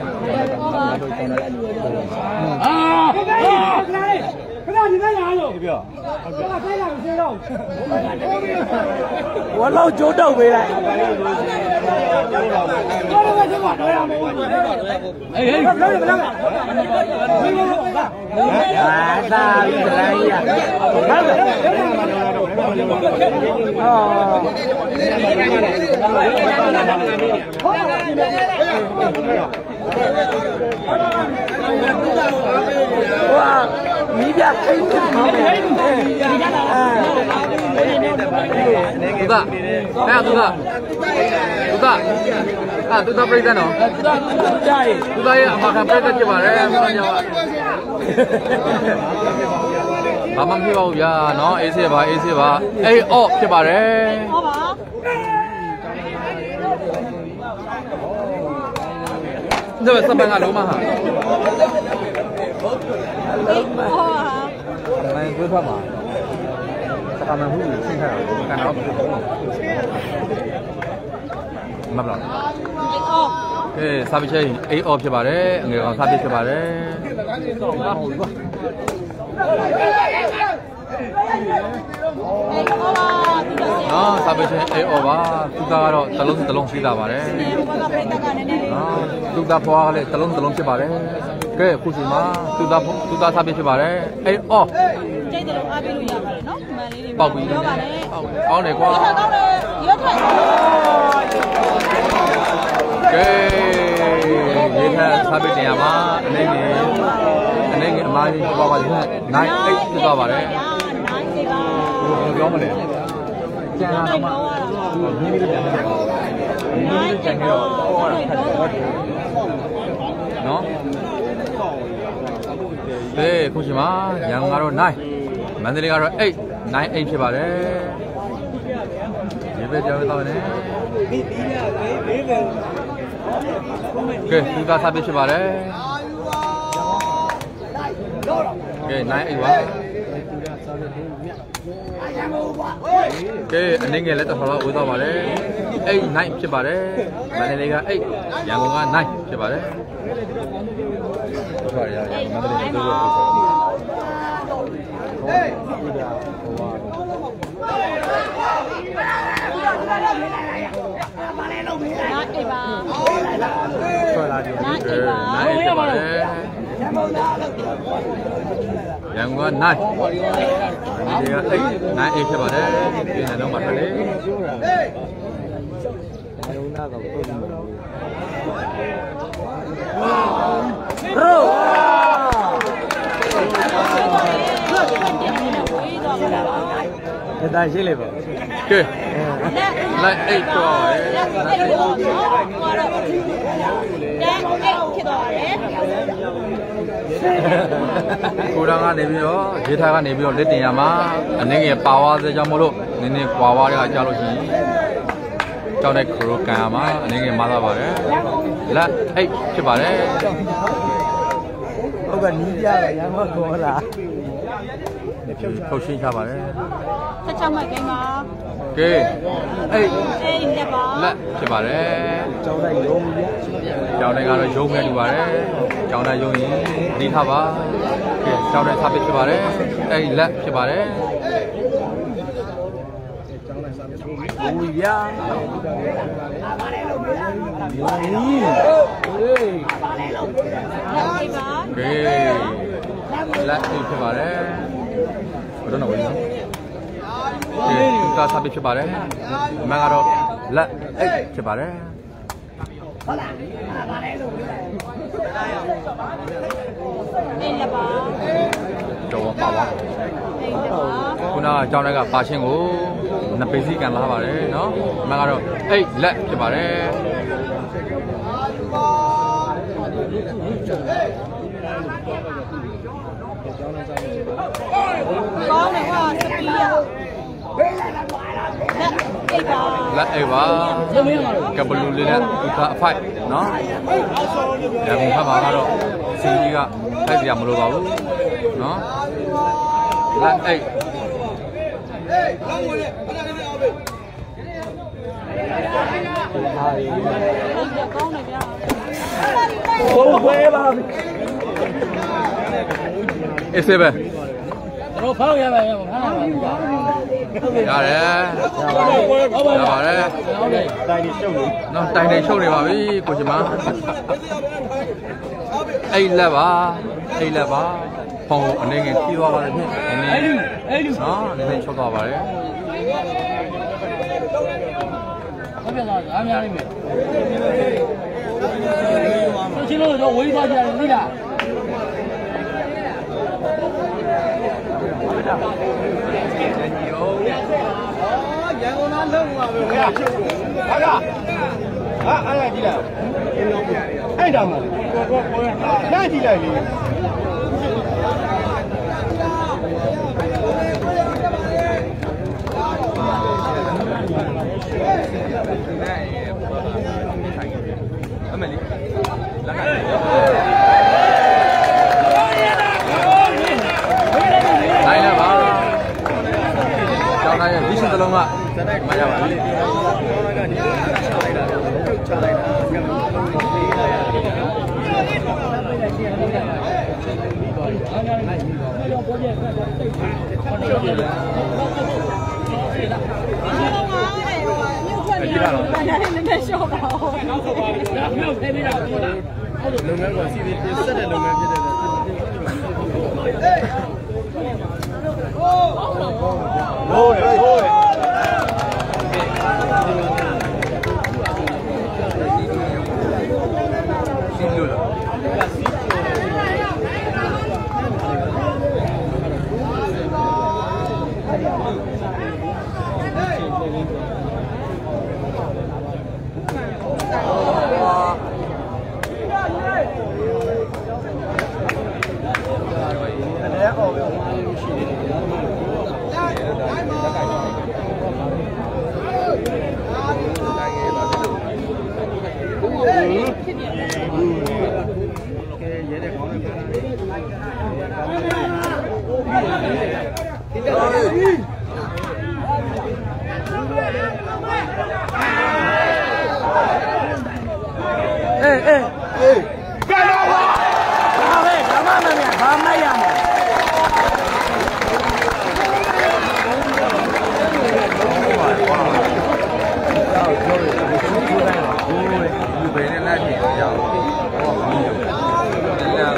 Speaker 5: အာခဏဒီမဲ့လာလို့ပြောခဏဖိုက်လာမစင်းတော့ဝါလောက်ကျိုးတော့ပေးလိုက်တော့တော့ကတော့တော့ရမယ်အေးဟေးဘယ်လိုလဲဘယ်လိုလဲအာသာပြီးတလိုက်ရဟုတ်ကဲ့ဝါမိပြခိတ်တယ်မောင်းတယ်သူကအဲသူကသူကအာသူကပြိတ္တနော်သူကကြားရသူကရဲ့အမခံပြိတ္တဖြစ်ပါတယ်ဘာကြောင့်ဘာမှမဖြစ်ပါဘူးဗျာနော်အေးစေးပါအေးစေးပါအေးအော့ဖြစ်ပါတယ်ဟုတ်ပါ这个上班啊，楼嘛哈。哦。那不错嘛。他们会现在干啥不是好嘛？မဘလားအေးအော်ကဲစာပစ်ချက်အေးအော်ဖြစ်ပါတယ်အငယ်ကောင်စာပစ်ဖြစ်ပါတယ်အေးအော်ပါနော်စာပစ်ချက်အေးအော်ပါသူကတော့တလုံးတလုံးရှိတာပါတယ်နော်သူကဖွားကလည်းတလုံးတလုံးဖြစ်ပါတယ်ကဲခုချိန်မှာသူကသူကစာပစ်ဖြစ်ပါတယ်အေးအော်ကျိတ်တယ်လို့အားပေးလို့ရပါတယ်နော်မှန်လေးတွေပေါက်ပြီးပြောပါတယ်ကောင်းတယ်ကွာကောင်းတယ်ရွတ်ထက်ကဲရေထက်စာပစ်တင်ရမှာအနေငယ်အနေငယ်အမားကြီးပြောပါလိမ့်နိုင်အိတ်ဖြစ်သွားပါတယ်နိုင်စီပါဘယ်လိုပြောမလဲကျန်တော့မှဒီလိုပြန်နေပါနိုင်ကျန်တော့နော်ကဲခုချိန်မှာရန်ကုန်ကတော့နိုင်မန္တလေးကတော့eight nine eightဖြစ်ပါတယ်ဒီဘက်ကြောက်တော့နေကဲသူကစားပြဖြစ်ပါတယ်ကဲnine eightပါကဲအနေငယ်လက်တော့တော့ဦးတော့ပါတယ်eight nineဖြစ်ပါတယ်မန္တလေးကeightရန်ကုန်ကnineဖြစ်ပါတယ်ဟုတ်ပါရဲ့မန္တလေးတို့တော့ဟေးပါလေလုံးမေးလိုက်နားအိပ်ပါဆွဲလာတယ်နားအိပ်ပါနားအိပ်ပါလေရန်ကုန်ကနိုင်ဒီကအိပ်နိုင်အိပ်ဖြစ်ပါတယ်ဒီနေ့တော့မှထွက်လေဟေးအရုံးသားကတော့ပုံမှန်ရိုးဒါရှိလေပေါ့ကဲလိုက်အိတ်တော့လက်အိတ်တော့နော်ဟိုကတော့တက်အိတ်ဖြစ်သွားတယ်ကိုတော်ကနေပြီးတော့ရေထားကနေပြီးတော့လက်တင်ရမှာအနေငယ်ပါဝါစေကြောင့်မလို့နည်းနည်းကွာဝါတွေကကြားလို့ရှိရင်ကြောက်တဲ့ခရိုကန်မှာအနေငယ်မသားပါတယ်လက်အိတ်ဖြစ်ပါတယ်ဟုတ်ကနီးပြရရမ်းမခေါ်လားထုတ်ရှင်းချပါတယ်ချက်ချမှတ်ကိန်းပါကဲအေးအေးလက်ပါလက်ဖြစ်ပါတယ်ကျောင်းတိုင်းရုံးပြီကျောင်းတိုင်းကတော့ရုံးမဲ့တူပါတယ်ကျောင်းတိုင်းရုံးရင်ဒီထားပါကဲကျောင်းတိုင်းစားပစ်ဖြစ်ပါတယ်အေးလက်ဖြစ်ပါတယ်ဘူးရဘူးကဲလက်ဖြစ်ပါတယ်ဘယ်တော့ဝင်နော်ကဲသူကစားပစ်ဖြစ်ပါတယ်အမှန်ကတော့လက်အိတ်ဖြစ်ပါတယ်ဟုတ်လားပါလေလို့အေးလက်ပါတော့ပါပါခုနကကျောင်းထဲကပါချင်းကိုနှစ်ပိစီကန်လာပါတယ်နော်အမှန်ကတော့အိတ်လက်ဖြစ်ပါတယ်
Speaker 1: ကောင်းတယ်ကွာစပီးရလက်အိတ်ပါ
Speaker 5: ကပလူလေးနဲ့ဒီကအဖိုက်နော်ရန်ကုန်ဖက်မှာကတော့စင်ကြီးကဖိုက်ပြမလို့ပါဘူးနော်လက်အိတ်
Speaker 3: ဟုတ်ပဲပါ
Speaker 5: အေးစေပဲ
Speaker 3: တော့ဖောက်ရပါရပါ
Speaker 5: ရတယ်ရပါတယ်
Speaker 3: တိုင်နေရှုပ်နေ
Speaker 5: နော်တိုင်နေရှုပ်နေပါပြီကိုချင်မအိတ်လက်ပါအိတ်လက်ပါဖုံအနေငယ်ဖြီးသွားပါတယ်ဖြင့်အနေ
Speaker 3: အဲ့လူ
Speaker 5: နော်အနေနဲ့ချုပ်သွားပါတယ်
Speaker 3: ဟုတ်ပြလားအားများနေမယ်ဆိုချင်းလို့တော့ဝေးသွားကြတယ်သိလား
Speaker 4: ရန်ကုန်သားလုံးပါပဲခင်ဗျာဟာကဟာအားရကြည့်လိုက်အဲ့တောင်မှကိုကိုကိုနားကြည့်လိုက်လေ
Speaker 5: အမေလေးလက်ကနိုင်လာပါကျောင်းသားရဲ့ဒီရှင်တလုံးကမရပါဘူး
Speaker 4: ချလိုက်တာ
Speaker 1: ဒီကတော့နည်းနည်းရှော့ပါဦး
Speaker 3: ။နောက်ဆုံးပါလေ။ဒါမျိုးဖဲပေးတာဟုတ်လား။ဟုတ်
Speaker 4: လုပ်ငန်းကစီစဉ်ပြဆက်တဲ့လုပ်ငန်းဖြစ်တဲ့ဟေးဟိုးဟိုးဟိုး
Speaker 5: စီလို့လား
Speaker 3: အေးအေးအေးကဲတော့ပါဒါပဲဓမ္မမမြတ်ဘာမှရမှာ
Speaker 5: ဒီဘယ်နဲ့လိုက်နေကြအောင်ဟောမင်းတို့လည်း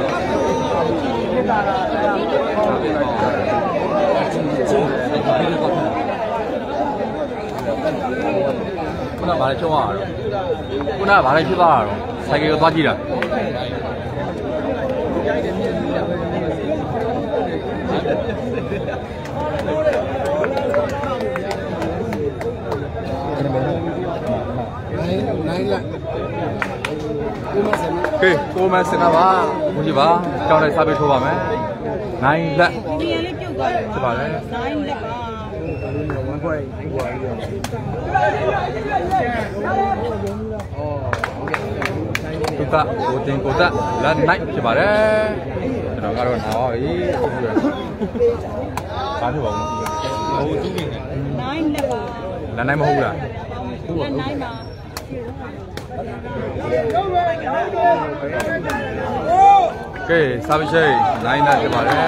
Speaker 5: ခုနကဘာလဲချုံရအောင်ခုနကဘာလဲဖြစ်သွားတာတော့ဆိုင်ကယ်ကိုသွားကြည့်တာ
Speaker 4: နိုင်လာ
Speaker 5: ကဲကိုမစင်နာပါဘူးကြည့်ပါကြောင်းလိုက်စားပေးထိုးပါမယ်နိုင်လက်
Speaker 1: ဒီရလေးပြုတ်သွားတယ်ဖြစ်ပါလေနိုင်လက်ပါ
Speaker 4: ဝမ်းခွဲဝမ်းရော
Speaker 5: သူကကိုတင်ကိုတက်လက်နိုင်ဖြစ်ပါတယ်ကျွန်တော်ကတော့နာပါပြီဘာဖြစ်ပါဦးဟိုသူ့နေ
Speaker 1: နိုင်လက်ပါ
Speaker 5: လက်နိုင်မဟုတ်ဘူးလား
Speaker 1: လက်နိုင်ပါ
Speaker 5: ကဲစားပြီးရှိနိုင်တာဖြစ်ပါတယ်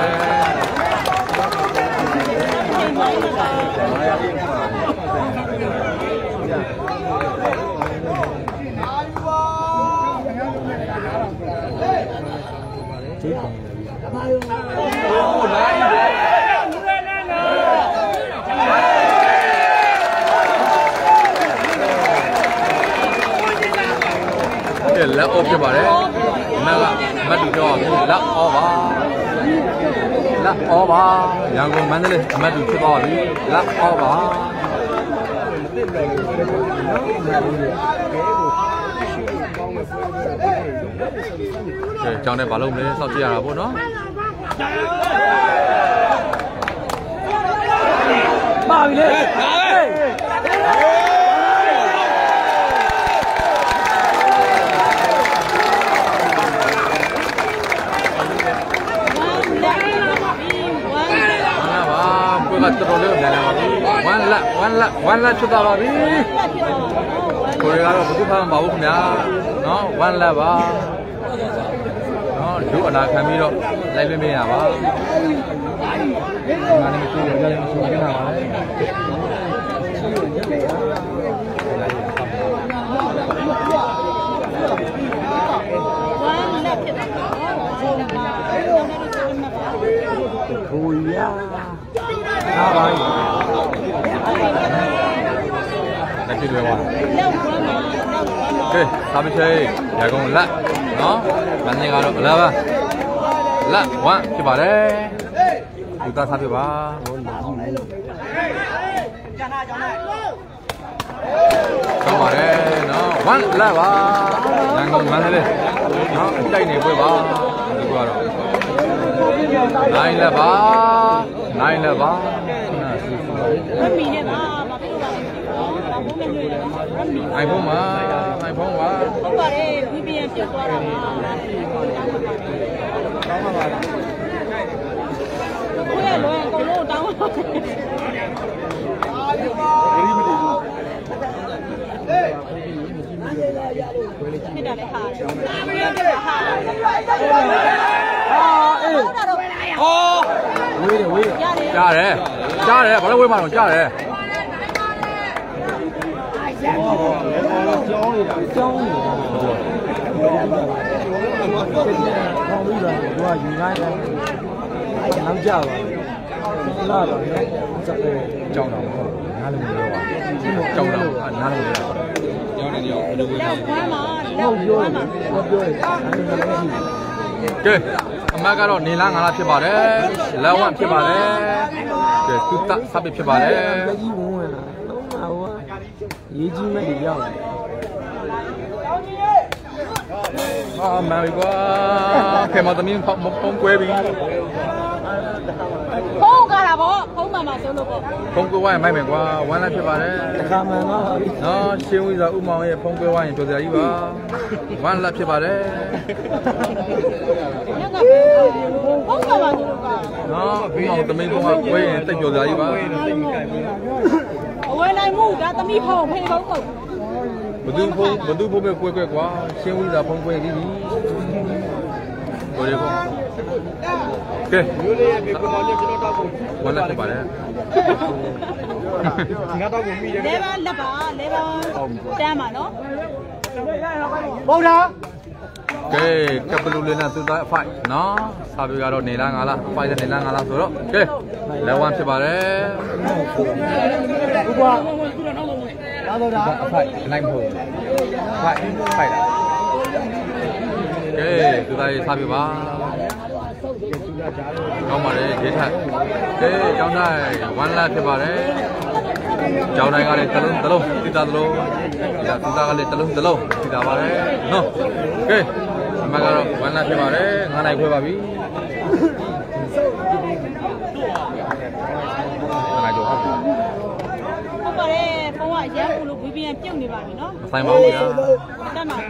Speaker 5: လက်အော့ဖြစ်ပါတယ်။နက်ကမတ်တူပြောရပြီလက်အော့ပါလက်အော့ပါရန်ကုန်မန္တလေးအမတ်တူဖြစ်သွားပြီလက်အော့ပါကဲကြောင်းနဲ့ဘာလုပ်မလဲစောင့်ကြည့်ရတာပေါ့နော်
Speaker 3: ပါပြီလေ
Speaker 5: တော်တော်လေးပြန်လာပါပြီဝမ်းလက်ဝမ်းလက်ဝမ်းလက်ဖြစ်သွားပါပြီကိုရီးယားတော့ဘယ်သူမှမပါဘူးခင်ဗျာနော်ဝမ်းလက်ပါနော်လူအနာခံပြီးတော့လိုက်လွှင့်ပေးရပါဒီမှာလည်းမရှိရကြရင်မရှိနေတာပါလေ
Speaker 1: ဝမ်းလက်ဖြစ်သွားပါ
Speaker 3: ကိုရီးယားဟာပါ
Speaker 5: လက်ကြည့်တွေ့ပါ
Speaker 1: လောက်ကွမ်းမှာလောက်ကွမ်းမှာ
Speaker 5: ကဲစားမချိရကုန်လက်နော်မင်းကတော့လာပါလက်ဝမ်းဖြစ်ပါတယ်လူသားစားပြပါကောင်းပါတယ်နော်ဝမ်းလက်ပါရန်ကုန်မန္တလေးနော်တိုက်နေပွဲပါဒီကတော့နိုင်လက်ပါနိုင်လက်ပါ
Speaker 1: ရမီနဲ့ပါဘာဖြစ်လို့ပါလဲဘာဘုံနဲ့တွေ့ရလဲရမီ
Speaker 5: iPhone ပါ iPhone ပါ
Speaker 1: ဟုတ်ပါတယ် V P N ပြတ်သွားတာပါကောင်းပါပါကိုရလွယ်အကုန်လုံးတောင်းပါဖြစ်တယ်လေဟာကိုရပြတ်ဟာဟာအေး
Speaker 3: 哦，喂的喂的，
Speaker 5: ကြားတယ်ကြားတယ်ဘာလို့ဝေးမှာတော့ကြားတယ်
Speaker 3: 教你的，教你的，好厉害，我原来的，能教吧？那吧，这个
Speaker 5: ကြောက်တော့နားလုံးမပြောပါကြောက်တော့နားလုံးမပြောပါကြောက်နေရောဘယ်လိုလဲ
Speaker 1: လောက်ကွမ်းမှာလောက်ကွမ်းမှာ
Speaker 3: 我ပြောတယ်အဲ့ဒါလည်းရှိ
Speaker 5: တယ်ကဲအမကတော့နေလားငါလားဖြစ်ပါတယ်လက်ဝမ်းဖြစ်ပါတယ်ကဲသူတဆပ်ဖြစ်ပါတယ်
Speaker 3: လက်ကြီးဝင်ဝင်လာတော့မှာဟိုရေးကြီးမဲ့တွေရောက်တယ်
Speaker 5: အာမေရီကွာဖေမသမီးဖုံးကွဲပြီ
Speaker 1: ဖုံးကြတာပေါ့ဖုံးမှမှာဆုံးလို့ပေါ့
Speaker 5: ဖုံးကွဲဝိုင်းမိုက်မယ်ကွာဝမ်းလည်းဖြစ်ပါတယ်
Speaker 3: တခါမှန်တော့
Speaker 5: နော်ရှင်းဝိဇာဥမောင်ရဲ့ဖုံးကွဲဝိုင်းပြောစရာကြီးပါဝမ်းလည်းဖြစ်ပါတယ်
Speaker 1: ညကပဲဖုံးမှမှာဆုံးလို့ပါ
Speaker 5: နော်ဥမောင်သမီးဖုံးကကွဲရင်တိတ်ပြောစရာကြီးပါ
Speaker 1: အဝယ်နိုင်မှုကသမီးဖုံးဖေးဖုံးပေါ့
Speaker 5: ဘသူဖုံးဘသူဖုံးပဲကွဲကွဲကွာရှင်းဝိဇာဖုံးကွဲပြီးပြီကိုရီကောကဲမျိုးလေးရဲ့ဘေကွန်မောင်လေးကျွန်တော်တောက်ဖို့ဝမ်းလက်ဖြစ်ပါတယ်ငါတောက်ဖို့မိတယ်
Speaker 1: လဲပါလက်ပါလဲပါတန်းပါနော်
Speaker 3: ပုံတာ
Speaker 5: ကဲကပလူလေးနဲ့သူသားအဖိုက်နော်စာပေကတော့နေလားငါလားအဖိုက်နဲ့နေလားငါလားဆိုတော့ကဲလက်ဝမ်းဖြစ်ပါတယ်
Speaker 3: ဘုရားလာတော့တာ
Speaker 5: အဖိုက်နိုင်ဖို့ဖိုက်ဖိုက်လားကဲသူသားရေးစာပေပါကောင်းပါလေဒေထကဲကျောင်းတိုင်းဝမ်းလာဖြစ်ပါတယ်ကျောင်းတိုင်းကလည်းတလုံးတလုံးတိတာတလုံးဒီကတိတာကလည်းတလုံးတလုံးတိတာပါတယ်နော်ကဲအမကတော့ဝမ်းလာဖြစ်ပါတယ်ငါးနိုင်ခွဲပါပြီငါးနိုင်တော့ဟုတ်
Speaker 1: ဟုတ်ပါတယ်ဖုန်းကအရန်ကူလို့ V P N ပြုတ်နေပါပြီနော်
Speaker 5: မဆိုင်ပါဘူးဗျာ
Speaker 1: တက်မှာ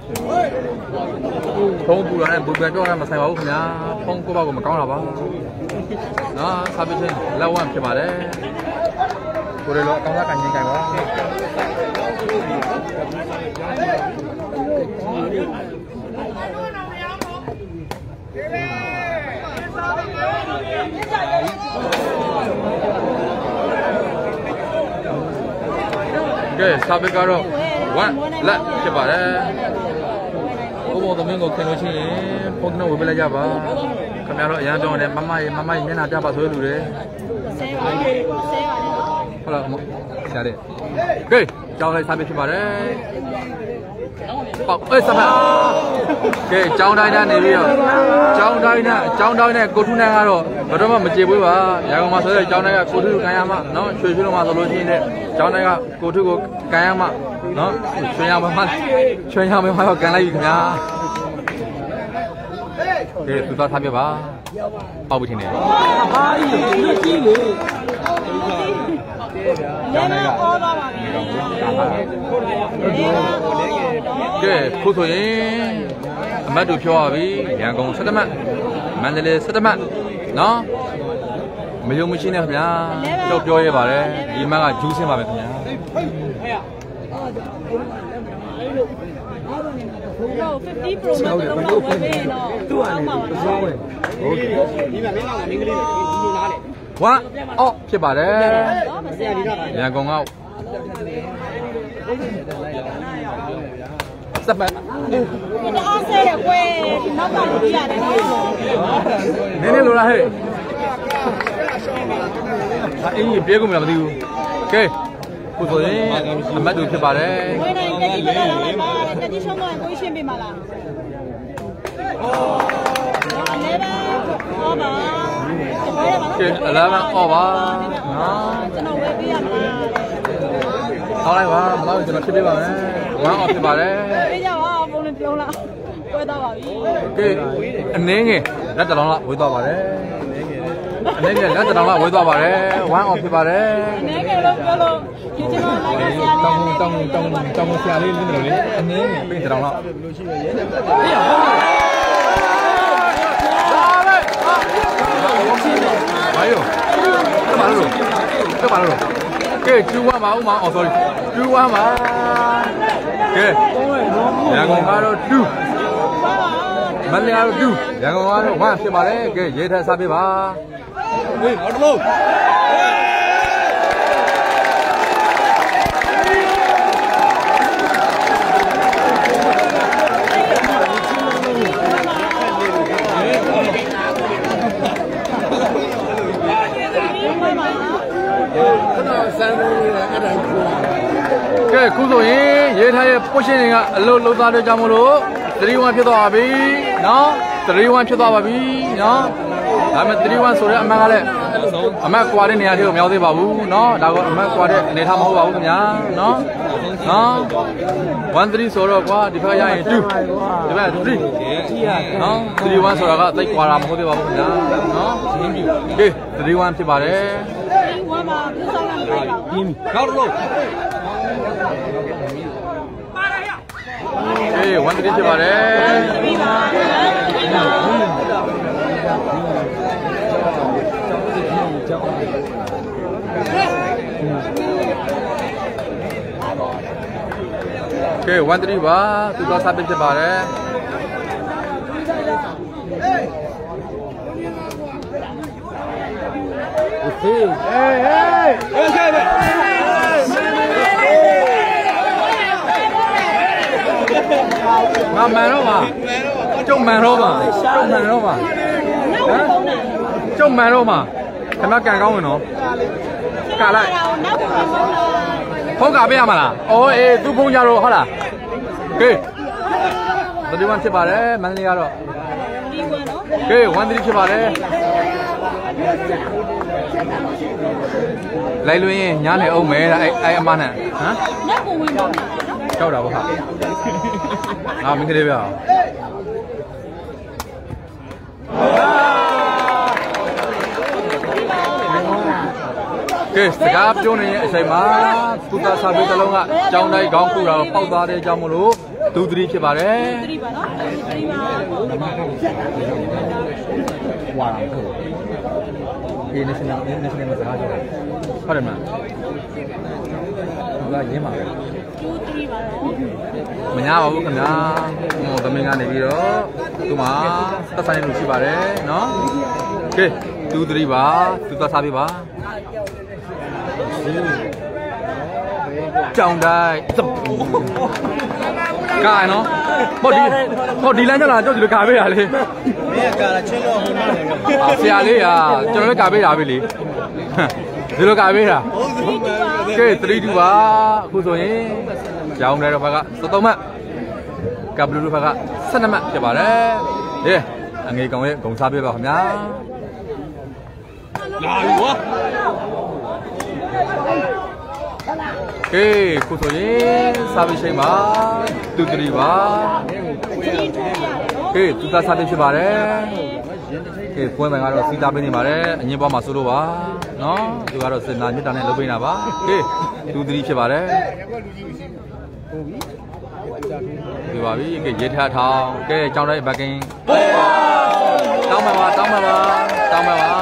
Speaker 5: ဖုန်းပူလာတဲ့ဘူပြန်ပြောရမဆိုင်ပါဘူးခင်ဗျာဖုန်းကိုယ့်ဘာကိုမကောင်းတာပါနော်စာပေချင်းလက်ဝမ်းဖြစ်ပါတယ်ကိုရီလောအကောင်းစားကန်ရင်ကန်ပါကဲစာပေကတော့ဝမ်းလက်ဖြစ်ပါတယ်ဘုံဘုံသမင်းကိုခင်လို့ချင်းရင်ဖုန်းကနဝေပေးလိုက်ကြပါခင်ဗျားတို့အရန်ပြောနေမမရေမမရေမျက်နှာပြပါဆိုရလူတွေ
Speaker 1: ဆဲပါဆဲပါ
Speaker 5: ဟုတ်လားဆရာတဲ့ကဲကြောင်းလိုက်စာပေဖြစ်ပါတယ်ပေါက်အေးစပတ်ကဲကျောင်းတိုင်းနဲ့နေပြီးတော့ကျောင်းတိုင်းနဲ့ကျောင်းတိုင်းနဲ့ကိုထုနိုင်ကတော့ဘယ်တော့မှမကြေပွေးပါရန်ကုန်မှာဆိုတဲ့ကျောင်းတိုင်းကကိုထုကိုကန်ရမှာနော်ရွှေရွှေလုံးမှာဆိုလို့ရှိရင်လည်းကျောင်းတိုင်းကကိုထုကိုကန်ရမှာနော်ရွှေရမှာမှရွှေရမှာမှတော့ကန်လိုက်ပြီခင်ဗျာကဲသူသားထားပြပါပေါက်ပြီးထင်တယ်ဟာကြီးကြီးလေ
Speaker 1: ကျောင်းတိုင်းကဟောသွားပါပြီ
Speaker 5: ကဲခုဆိုရင်အမတ်တို့ပြောရပြီရန်ကုန်၁၇မှတ်မန္တလေး၁၁မှတ်နော်မယုံမရှိနဲ့ခင်ဗျာကြောက်ပြောရပါတယ်ဒီမကဂျူးစင်းပါပဲခင်ဗျာ
Speaker 1: တော့fifty pro max တော့ဝယ်ပေးရင်တော့သူ့အောက်မှာပါနော်
Speaker 4: ဟုတ်ကဲ့ဒီမှာမင်းကောင်ကမင်းကလေးတွေဒီလိုနားလေ
Speaker 5: ဝါအော့ဖြစ်ပါတယ်ရန်ကုန်ကစပတ်
Speaker 1: ဒီအားဆဲရကွယ်နောက်ကကြည့်ရတယ်နော်
Speaker 5: နည်းနည်းလိုလားဟဲ့အေးပြေကုန်မလားမသိဘူးကဲခုဆိုရင်အမတ်တို့ဖြစ်ပါတယ်
Speaker 1: ဝယ်နိုင်တက်ကြီးပဲလာလိုက်ပါတက်ကြီးရှုံးတော့ကိုရှင်းပေးပါလားအော်လည်းပဲဟောပါ
Speaker 5: ကဲအလားမအော်ပါနော်
Speaker 1: ကျွန်တော်ဝယ်ပေးရမလား
Speaker 5: ဟောလိုက်ပါမလို့ကျွန်တော်ဖြစ်ပေးပါမယ်ဝမ်းအော်ဖြစ်ပါတယ်
Speaker 1: ပေးကြပါဘုံနဲ့ပြုံးလားဝယ်တော့ပါပြီ
Speaker 5: ကဲအနည်းငယ်လက်တလောင်းလောက်ဝယ်သွားပါတယ်အနည်းငယ်လက်တလောင်းလောက်ဝယ်သွားပါတယ်ဝမ်းအော်ဖြစ်ပါတယ်
Speaker 1: အနည်းငယ်လို့ပြောလို့ယူချင်တော့လိုက်ဆရာလေး
Speaker 5: တောင်းတောင်းတောင်းတောင်းဆရာလေးလင်းတယ်လေအနည်းငယ်ပြင်တလောင်းလောက်ဘယ်လိုရှိလဲရဲတယ်တက်တယ်ဟေးဟုတ်ဘာယောတမလို့တမလို့ကဲကျူဝါမအောင်မအော် sorry ကျူဝါမကဲရန်ကုန်ကတော့တူမန္တလေးကတော့တူရန်ကုန်ကတော့ဝမ်းဖြစ်ပါလေကဲရေးထက်စားပေးပါဟေးနောက်တစ်လုံးကဲခုဆိုရင်ရေးထားရဲ့ပို့ရှင်တွေကအလုတ်လုံးသားတွေကြောင့်မလို့သရီဝမ်ဖြစ်သွားပါပြီနော်သရီဝမ်ဖြစ်သွားပါပြီနော်ဒါပေမဲ့သရီဝမ်ဆိုတဲ့အမှန်ကလည်းအမှတ်ကွာတဲ့နေရာတွေကိုမရောက်သေးပါဘူးနော်ဒါကအမှတ်ကွာတဲ့အနေထားမဟုတ်ပါဘူးခင်ဗျာနော်နော်one threeဆိုတော့ကွာဒီဘက်ရရင်twoဒီဘက်threeနော်သရီဝမ်ဆိုတာကသိကွာတာမဟုတ်သေးပါဘူးခင်ဗျာနော်ကဲသရီဝမ်ဖြစ်ပါတယ်
Speaker 1: ဝမ်းမှာပြုဆောင်ရမယ်ပါ
Speaker 5: ဘူးနောက်တစ်လုံးအေးone threeဖြစ်ပါတယ်ပြီးပါကဲone threeပါသူတော့စပစ်ဖြစ်ပါတယ်โอเคเฮ้ยเฮ้ยโอเคငါမှန်တော့ပါကျုံမှန်တော့ပါကျုံမှန်တော့ပါဟမ်ကျုံမှန်တော့ပါခဏကန်ကောင်းဝင်နော်ကလိုက်ဖုန်းကပေးရမလားအော်အေးသူ့ဖုန်းကြတော့ဟုတ်လားကဲဘယ်ဒီမှဖြစ်ပါတယ်မန္တလေးကတော့ကဲone threeဖြစ်ပါတယ်လိုက်လို့ရင်ညားနေအောင်မယ်အဲ့အဲ့အမနဲ့ဟမ်
Speaker 1: လက်ကိုဝင်တော့
Speaker 5: ကြောက်တာပေါ့ဟာငါမင်းကလေးပြအောင်ကဲစကားပြောနေတဲ့အချိန်မှာသူသားစာပေတစ်လုံးကကြောင်းတိုင်းခေါင်းခုတာပေါက်သွားတဲ့အကြောင်းမလို့ဒူသတိဖြစ်ပါတယ်
Speaker 1: ဒူသတိပါနော်ဒူသတိပါ
Speaker 5: ဝါရဟုတ်ဒီနေစနေနေစနေမှာစကားပြောတယ်ဟုတ်တယ်မလားသူကရင်းပါပဲ
Speaker 1: ဒူသတိပါနော်
Speaker 5: မညာပါဘူးခင်ဗျာဟိုသမင်းကနေပြီးတော့သူမှသက်ဆိုင်လို့ရှိပါတယ်နော်ကဲဒူသတိပါသူသားစားပေးပါကြောင်တိုင်းကားနော်ဟောဒီဟောဒီလမ်းကျလာကြောက်ဒီလိုကာပေးတာလေ
Speaker 4: မင်းကကာလာချင်းတော့ဟိုမှာနေ
Speaker 5: တော့ဆရာလေးอ่ะကျွန်တော်လည်းကာပေးတာပဲလေဒီလိုကာပေးတာကဲthree twoပါအခုဆိုရင်ကြောင်တယ်တော့ဘက်ကသသုံးမှတ်ကပ်ဘလူးတို့ဘက်ကဆယ်နှစ်မှတ်ဖြစ်ပါတယ်ဟေးအငေကောင်ရဲ့ဂုံစားပြပါခင်ဗျာလာပြီကွာဟေးခုဆိုရင်စာပေချိန်ပါတူတရီပါဟေးသူကစာပေဖြစ်ပါတယ်ကဲပွဲမှန်ကတော့စီတာပေးနေပါတယ်အငင်းပေါ်မှာဆိုလို့ပါနော်သူကတော့စင်နာမြစ်တာနဲ့လုပ်ပေးနေတာပါကဲတူတရီဖြစ်ပါတယ်ဒီပါပြီကဲရေထားထောင်းကဲကြောင်းတဲ့ဘက်ကင်းတောင်းမှာပါတောင်းမှာပါတောင်းမှာပါ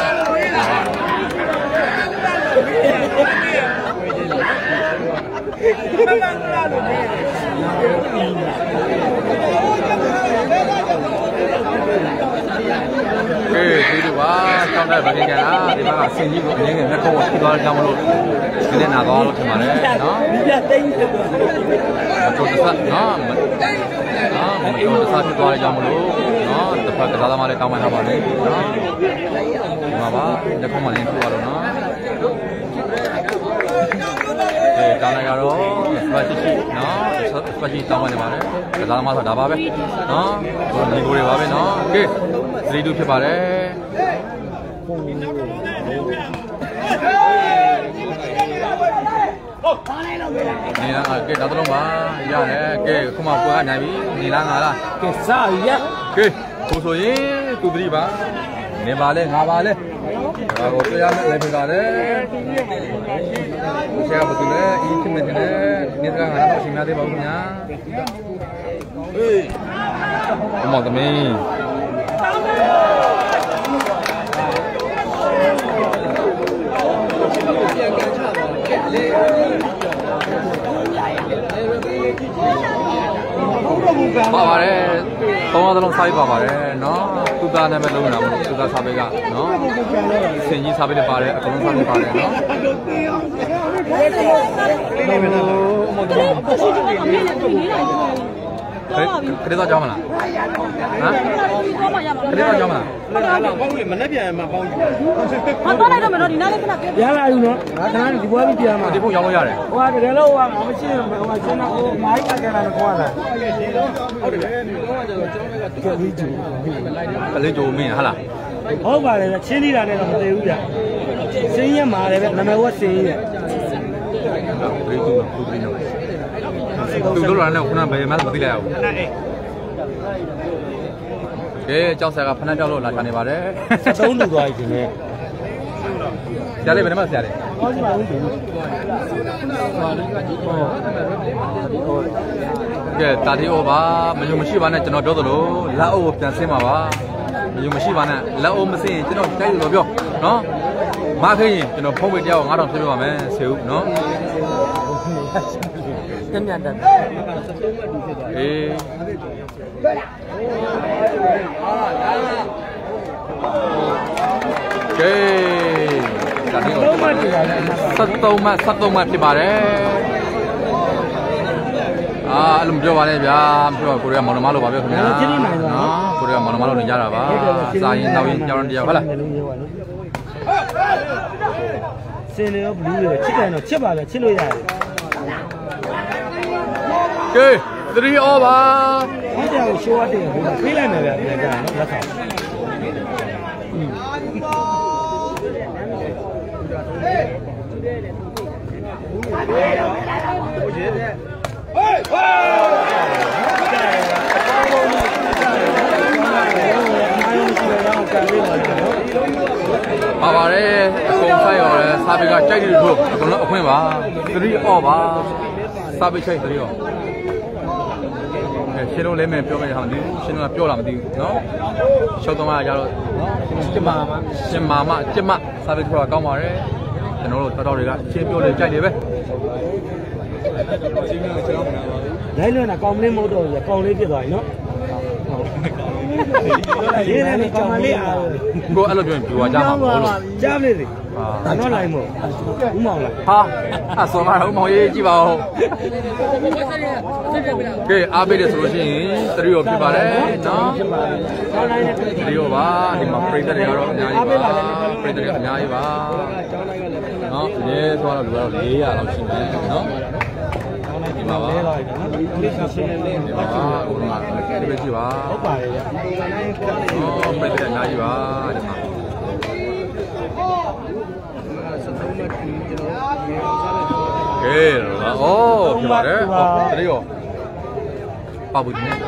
Speaker 5: ကဲဒီလိုပါတောင်းတဲ့ဘက်ကင်းကလားဒီဘက်ကဆင်ကြီးကိုအငင်းငယ်လက်ခုံးကိုထိသွားကြမလို့ဒီနေ့နာသွားလို့ထင်ပါတယ်နော်ဒီပြသိမ်းတယ်တော့တစ်ဆက်နော်နော်မတော်တဆဖြစ်သွားကြမလို့နော်တစ်ဖက်ကစားသမားလေးတောင်းမှထားပါလေနော်ဒီမှာပါလက်ခုံးမှလည်းထိုးရတော့နော်ကဲတောင်းလိုက်ရတော့စပတ်ရှိရှိနော်စပတ်ရှိတောင်းမှနေပါလေကစားသမားဆိုတာဒါပါပဲနော်ဒီကိုတွေပါပဲနော်ကဲသရီတူဖြစ်ပါတယ်နေလားကဲတော့တော့ပါရတယ်ကဲခုမှပွဲကနိုင်ပြီနေလားငါလားကဲစရကဲကိုဆိုရင်သူသတိပါနေပါလေငါပါလေဒါကိုတွေ့ရမယ်လည်းဖြစ်တာလေဆရာဘသူလဲအင်းချင်းမင်းနဲ့နေကငါတော့ရှင်များသေးပါဦးခင်ဗျာဟေးအမောင်သမီးပါပါတယ်သုံးရသလုံးစားပြပါပါတယ်နော်သူသားနာမည်လုံးနေတာမဟုတ်သူသားစားပေးကနော်စင်ကြီးစားပေးလည်းပါတယ်အကုန်လုံးစားပေးပါတယ်နော်ခရီးတော့ကြောင်းမလားဟမ်ခရီးတော့ကြောင်းမလား
Speaker 4: ပေါင်းလေမနေ့ပြန်မှာပေါင်းယူ
Speaker 1: ဟာတော့လိုက်တော့မတော့ဒီနားလေးခဏပြော
Speaker 3: ရလာယူနော်ငါတန်းဒီဘွားပြီးပြန်မှာ
Speaker 5: ဒီဖုန်းရောင်းလို့ရတယ်
Speaker 3: ဟိုကတကယ်လို့ဟိုကမရှိရင်ဟိုကရှင်းတော့ဟိုမိုင်းကကြတာတော့ခေါ်လာ
Speaker 4: ဟုတ်တယ်ဒီတော့ကျတော့ကျွန်တော်ကကျော်ပြီးကျူ
Speaker 5: ကလေးကြိုမင်းဟာလား
Speaker 3: ဟုတ်ပါတယ်ချင်းနေတာနဲ့တော့မသိဘူးဗျစင်းရက်မှာလည်းပဲနာမည်ဝတ်စင်းရက်
Speaker 5: ဘယ်သူသူပြနေလဲသူတို့လည်းခုနဘယ်မှမသိလိုက်အောင်ကဲကြောက်ဆရာကဖနှက်ကြောက်လို့လာချနေပါတယ်
Speaker 3: သုံးလူသွားပြီရှင်
Speaker 5: ဆရာလေးဘယ်နှမဆရာလေး
Speaker 3: ဟောဒီမှာဦးရှင်
Speaker 5: ကဲတာတီအိုပါမယုံမရှိပါနဲ့ကျွန်တော်ပြောသလိုလက်အိုးပြန်ဆင်းပါပါမယုံမရှိပါနဲ့လက်အိုးမဆင်းရင်ကျွန်တော်တိုက်လို့ပြောနော်မခင်းရင်ကျွန်တော်ဖုန်းပေးတရားကိုငါးထောင်ဖြည့်ပေးပါမယ်ဆေဦးနော်
Speaker 3: တမ်းတက်
Speaker 5: အေးကဲဒါဒီတော့စက်သုံးမှစက်သုံးမှဖြစ်ပါတယ်အာအဲ့လိုမပြောပါနဲ့ဗျာမပြောကိုရီးယားမော်နမလို့ပါပြောခင်ဗျာနော်ကိုရီးယားမော်နမလို့နေကြတာပါစာရင်တောင်းရင်ကြောင်းတရားဟုတ်လား
Speaker 3: စင်နေရောဘလူးရချစ်တယ်တော့ချစ်ပါပဲချစ်လို့ရတယ်
Speaker 5: ကဲthree over
Speaker 3: ဒီကြောင်ရှိုးရတယ်ဟိုပြေးလိုက်မယ်ဗျာပြန်ကြနော်လက်ဆောင်
Speaker 5: ပါပါတယ်အကုန်ဆိုင်ရောလဲစာပေကကြိုက်တယ်လို့အကုန်လုံးအခွင့်ပါthree over ပါစာပေချိတ်three overရှင်းလို့လည်းမပြောမယ်ဟာမသိဘူးရှင်းလို့ပြောလာမသိဘူးเนาะရှောက်တော့ကြတော့
Speaker 3: ကျမမ
Speaker 5: ကျမမကျမစာပေကတော့ကောင်းပါတယ်ကျွန်တော်တို့တော်တော်တွေကရှင်းပြောလေကြိုက်တယ်ပဲ
Speaker 3: လိုက်လွန်းတာကောင်းမလေးမဟုတ်တော့ဘူးကောင်းလေးဖြစ်သွားပြီเนาะရေးတယ်ကောင်းမလေးအား
Speaker 5: ကိုအဲ့လိုပြောရင်ပြွာကြမှာမဟုတ်လို့
Speaker 3: ကြားပြီလေဟာတော့လိုက်မို့ဦးမောင်လား
Speaker 5: ဟာအဆောမဦးမောင်ရေးကြည့်ပါဦးကဲအားပေးတယ်ဆိုလို့ရှိရင်တရီရောဖြစ်ပါတယ်နော်တရီရောပါဒီမှာပရိသတ်တွေကတော့အများကြီးပါပရိသတ်တွေအများကြီးပါနော်ဒီဆိုတော့လူကတော့၄ရာလောက်ရှိတယ်နော်ဒီမှာပါ
Speaker 3: လေးရှင်းရှင်းလေးလေးပတ်ကြည့်
Speaker 5: အာဘုရားဒီပဲကြည့်ပါ
Speaker 3: ဟုတ်ပါတယ်ဗျ
Speaker 5: ဟောပြည့်တဲ့အများကြီးပါဒီမှာကဲတော့ဩပြပါတယ်ဟောတတိယပါဘူးဒီနေ့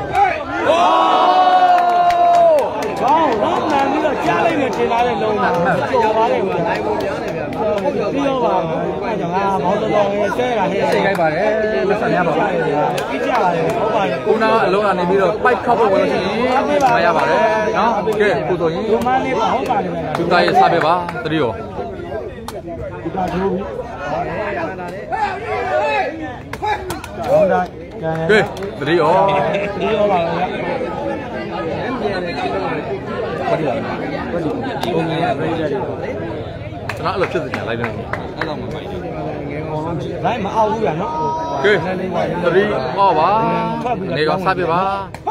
Speaker 3: ကောင်းတော့မှန်ပြီးတော့ကြားလိုက်နေတင်လာတဲ့လုံးမှာကျော်ပါလိမ့်မယ်နိုင်ဖို့များနေဗျာပြီးတော့ပါအဲ့ကြောင့်ငါဘောတော်တော်ရဲ့ဆဲတာဟဲ့စိတ်ခိုက်ပါတယ်လက်ဆက်ရပါပါပြီးကြပါတယ်ဟုတ်ပါတယ်
Speaker 5: ကိုနာအလုံးကနေပြီးတော့ ပိုက်ခောက်ဖို့ဝင်လို့ရှိရင်မရပါတယ်နော်ကဲကိုဆိုရင်
Speaker 3: ဒီမလေးပါဟုတ်ပါတယ်ဗျာ
Speaker 5: သူသားရဲ့စားပဲပါတတိယ
Speaker 3: ဒီကထိုးပြီးဟုတ်တယ်ကဲ
Speaker 5: ကဲတတိယ
Speaker 3: ဒီရောပါဗျာ
Speaker 5: ဘာဒီလဲဘာဒီဘုံကြီးရဲ့ပြိတ္တာတွေကျွန်တော်အဲ့လိုဖြစ်နေလိုက်တယ်အဲ့လိုမှမိုက်တယ်
Speaker 3: လိုက်မအောင်ဘူးဗျာနော်
Speaker 5: ကဲတတိဟောပါနေကောင်စားပြပါ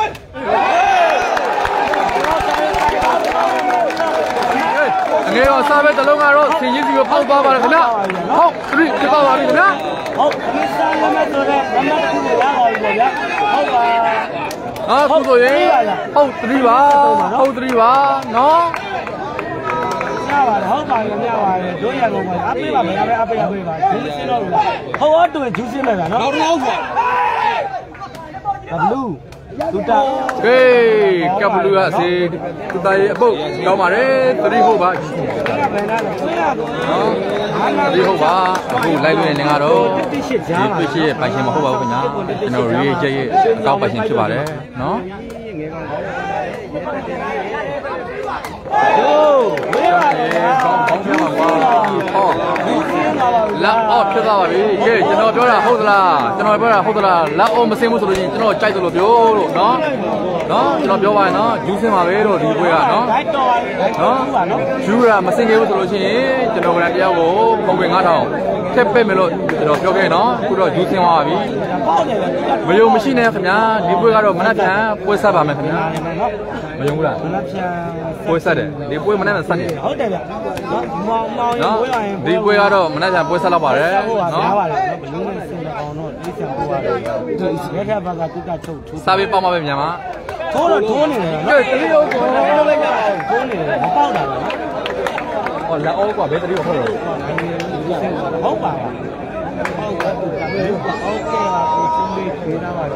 Speaker 5: ငယ်ရောစားပဲတလုံးကတော့ဆင်ကြီးစီကိုဖောက်သွားပါတယ်ခင်ဗျဟုတ်တတိပြပါပါပြီခင်ဗျ
Speaker 3: ဟုတ်ဒီစားရမယ်ဆိုတော့နံပါတ်twoကိုရပါပြီဗျာဟုတ်ပါ
Speaker 5: ဟာကုသိုလ်ရေဟုတ်တတိပါဟုတ်တတိပါနော်
Speaker 3: ရပါတယ်ဟုတ်ပါတယ်မြပါတယ်တို့ရကုန်ပါအပေးပါမယ်အပေးအပေးအပေးပါဂျူးစင်းတော့လို့ဟုတ်တော့တွင်ဂျူးစင်းမယ်ဗျာနော်နောက်တော့ဟုတ်ပါဘလူးတူတာ
Speaker 5: ကဲကပ်ဘလူးကအစီသူသားရေအပုတ်ကောင်းပါတယ်တတိဟုတ်ပါ
Speaker 3: ဘယ်နာလဲဆွေးရတော့
Speaker 5: နော်တတိဟုတ်ပါအခုလိုက်လို့ရင်လည်းကတော့
Speaker 3: တိရှိကြားပါ
Speaker 5: ဒီရှိရဲ့ပိုင်ရှင်မဟုတ်ပါဘူးခင်ဗျာကျွန်တော်ရေးချက်ရဲ့အကောက်ပိုင်ရှင်ဖြစ်ပါတယ်နော်
Speaker 3: ဟိုးဝေးပါလေ
Speaker 5: ကောင်းကောင်းပြပါကွာဟောလက်အော့ဖြစ်သွားပါပြီကဲကျွန်တော်ပြောတာဟုတ်သလားကျွန်တော်ပြောတာဟုတ်သလားလက်အော့မစင်းဘူးဆိုလို့ချင်းကျွန်တော်ကြိုက်တယ်လို့ပြောလို့နော်နော်ကျွန်တော်ပြောပါရင်နော်ဂျူးစင်းပါပဲတော့ဒီပွဲကနော်
Speaker 3: ဒိုက်တော်နော်ပါနော်
Speaker 5: ဂျူးရာမစင်းခဲ့ဘူးဆိုလို့ချင်းကျွန်တော်ကလည်းတရားကိုပုံပင်ငါးထောင်ထက်ပဲ့မယ်လို့ကျွန်တော်ပြောခဲ့နော်အခုတော့ဂျူးစင်းသွားပါပြီ
Speaker 3: ပေါ့တယ်ဗျာ
Speaker 5: မယုံမရှိနဲ့ခင်ဗျာဒီပွဲကတော့မနက်ဖြန်ပွဲဆက်ပါမယ်ခင်ဗျာ
Speaker 3: နော်
Speaker 5: မယုံဘူးလား
Speaker 3: မနှက်ဖြန်
Speaker 5: ပွဲဆက်တယ်ဒီပွဲမနက်ဖြန်ဆက်နေ
Speaker 3: ဟုတ်တယ်ဗျာနော်မောင်မောင်ရင်
Speaker 5: နော်
Speaker 3: ဝေးလာရင်
Speaker 5: ဒီပွဲကတော့မနက်ဖြန်ပွဲဆက်တော့ပါတယ်
Speaker 3: ဟုတ်ပါ
Speaker 5: နော်
Speaker 3: ရားပါတယ်နော်ဘလူးနဲ့စင်အောင်တော့ဒီဆန်ပိုးရတယ်ရဲထက်ဘာကတုကချုပ်ထိုး
Speaker 5: စားပေးပေါက်မှာပဲမြန်မာ
Speaker 3: ထိုးတော့ထိုးနေတယ်နော်တတိယကိုထိုးလိုက်တာထိုးနေတယ်မပေါက်တာနော်
Speaker 5: ဟောလက်အောကွာဘယ်တတိယဟုတ်လို့
Speaker 3: ဟုတ်ပါပါဟုတ်ကဲ့ဟုတ်ကဲ့ပါကိုချင်းလေးခေးတာပါ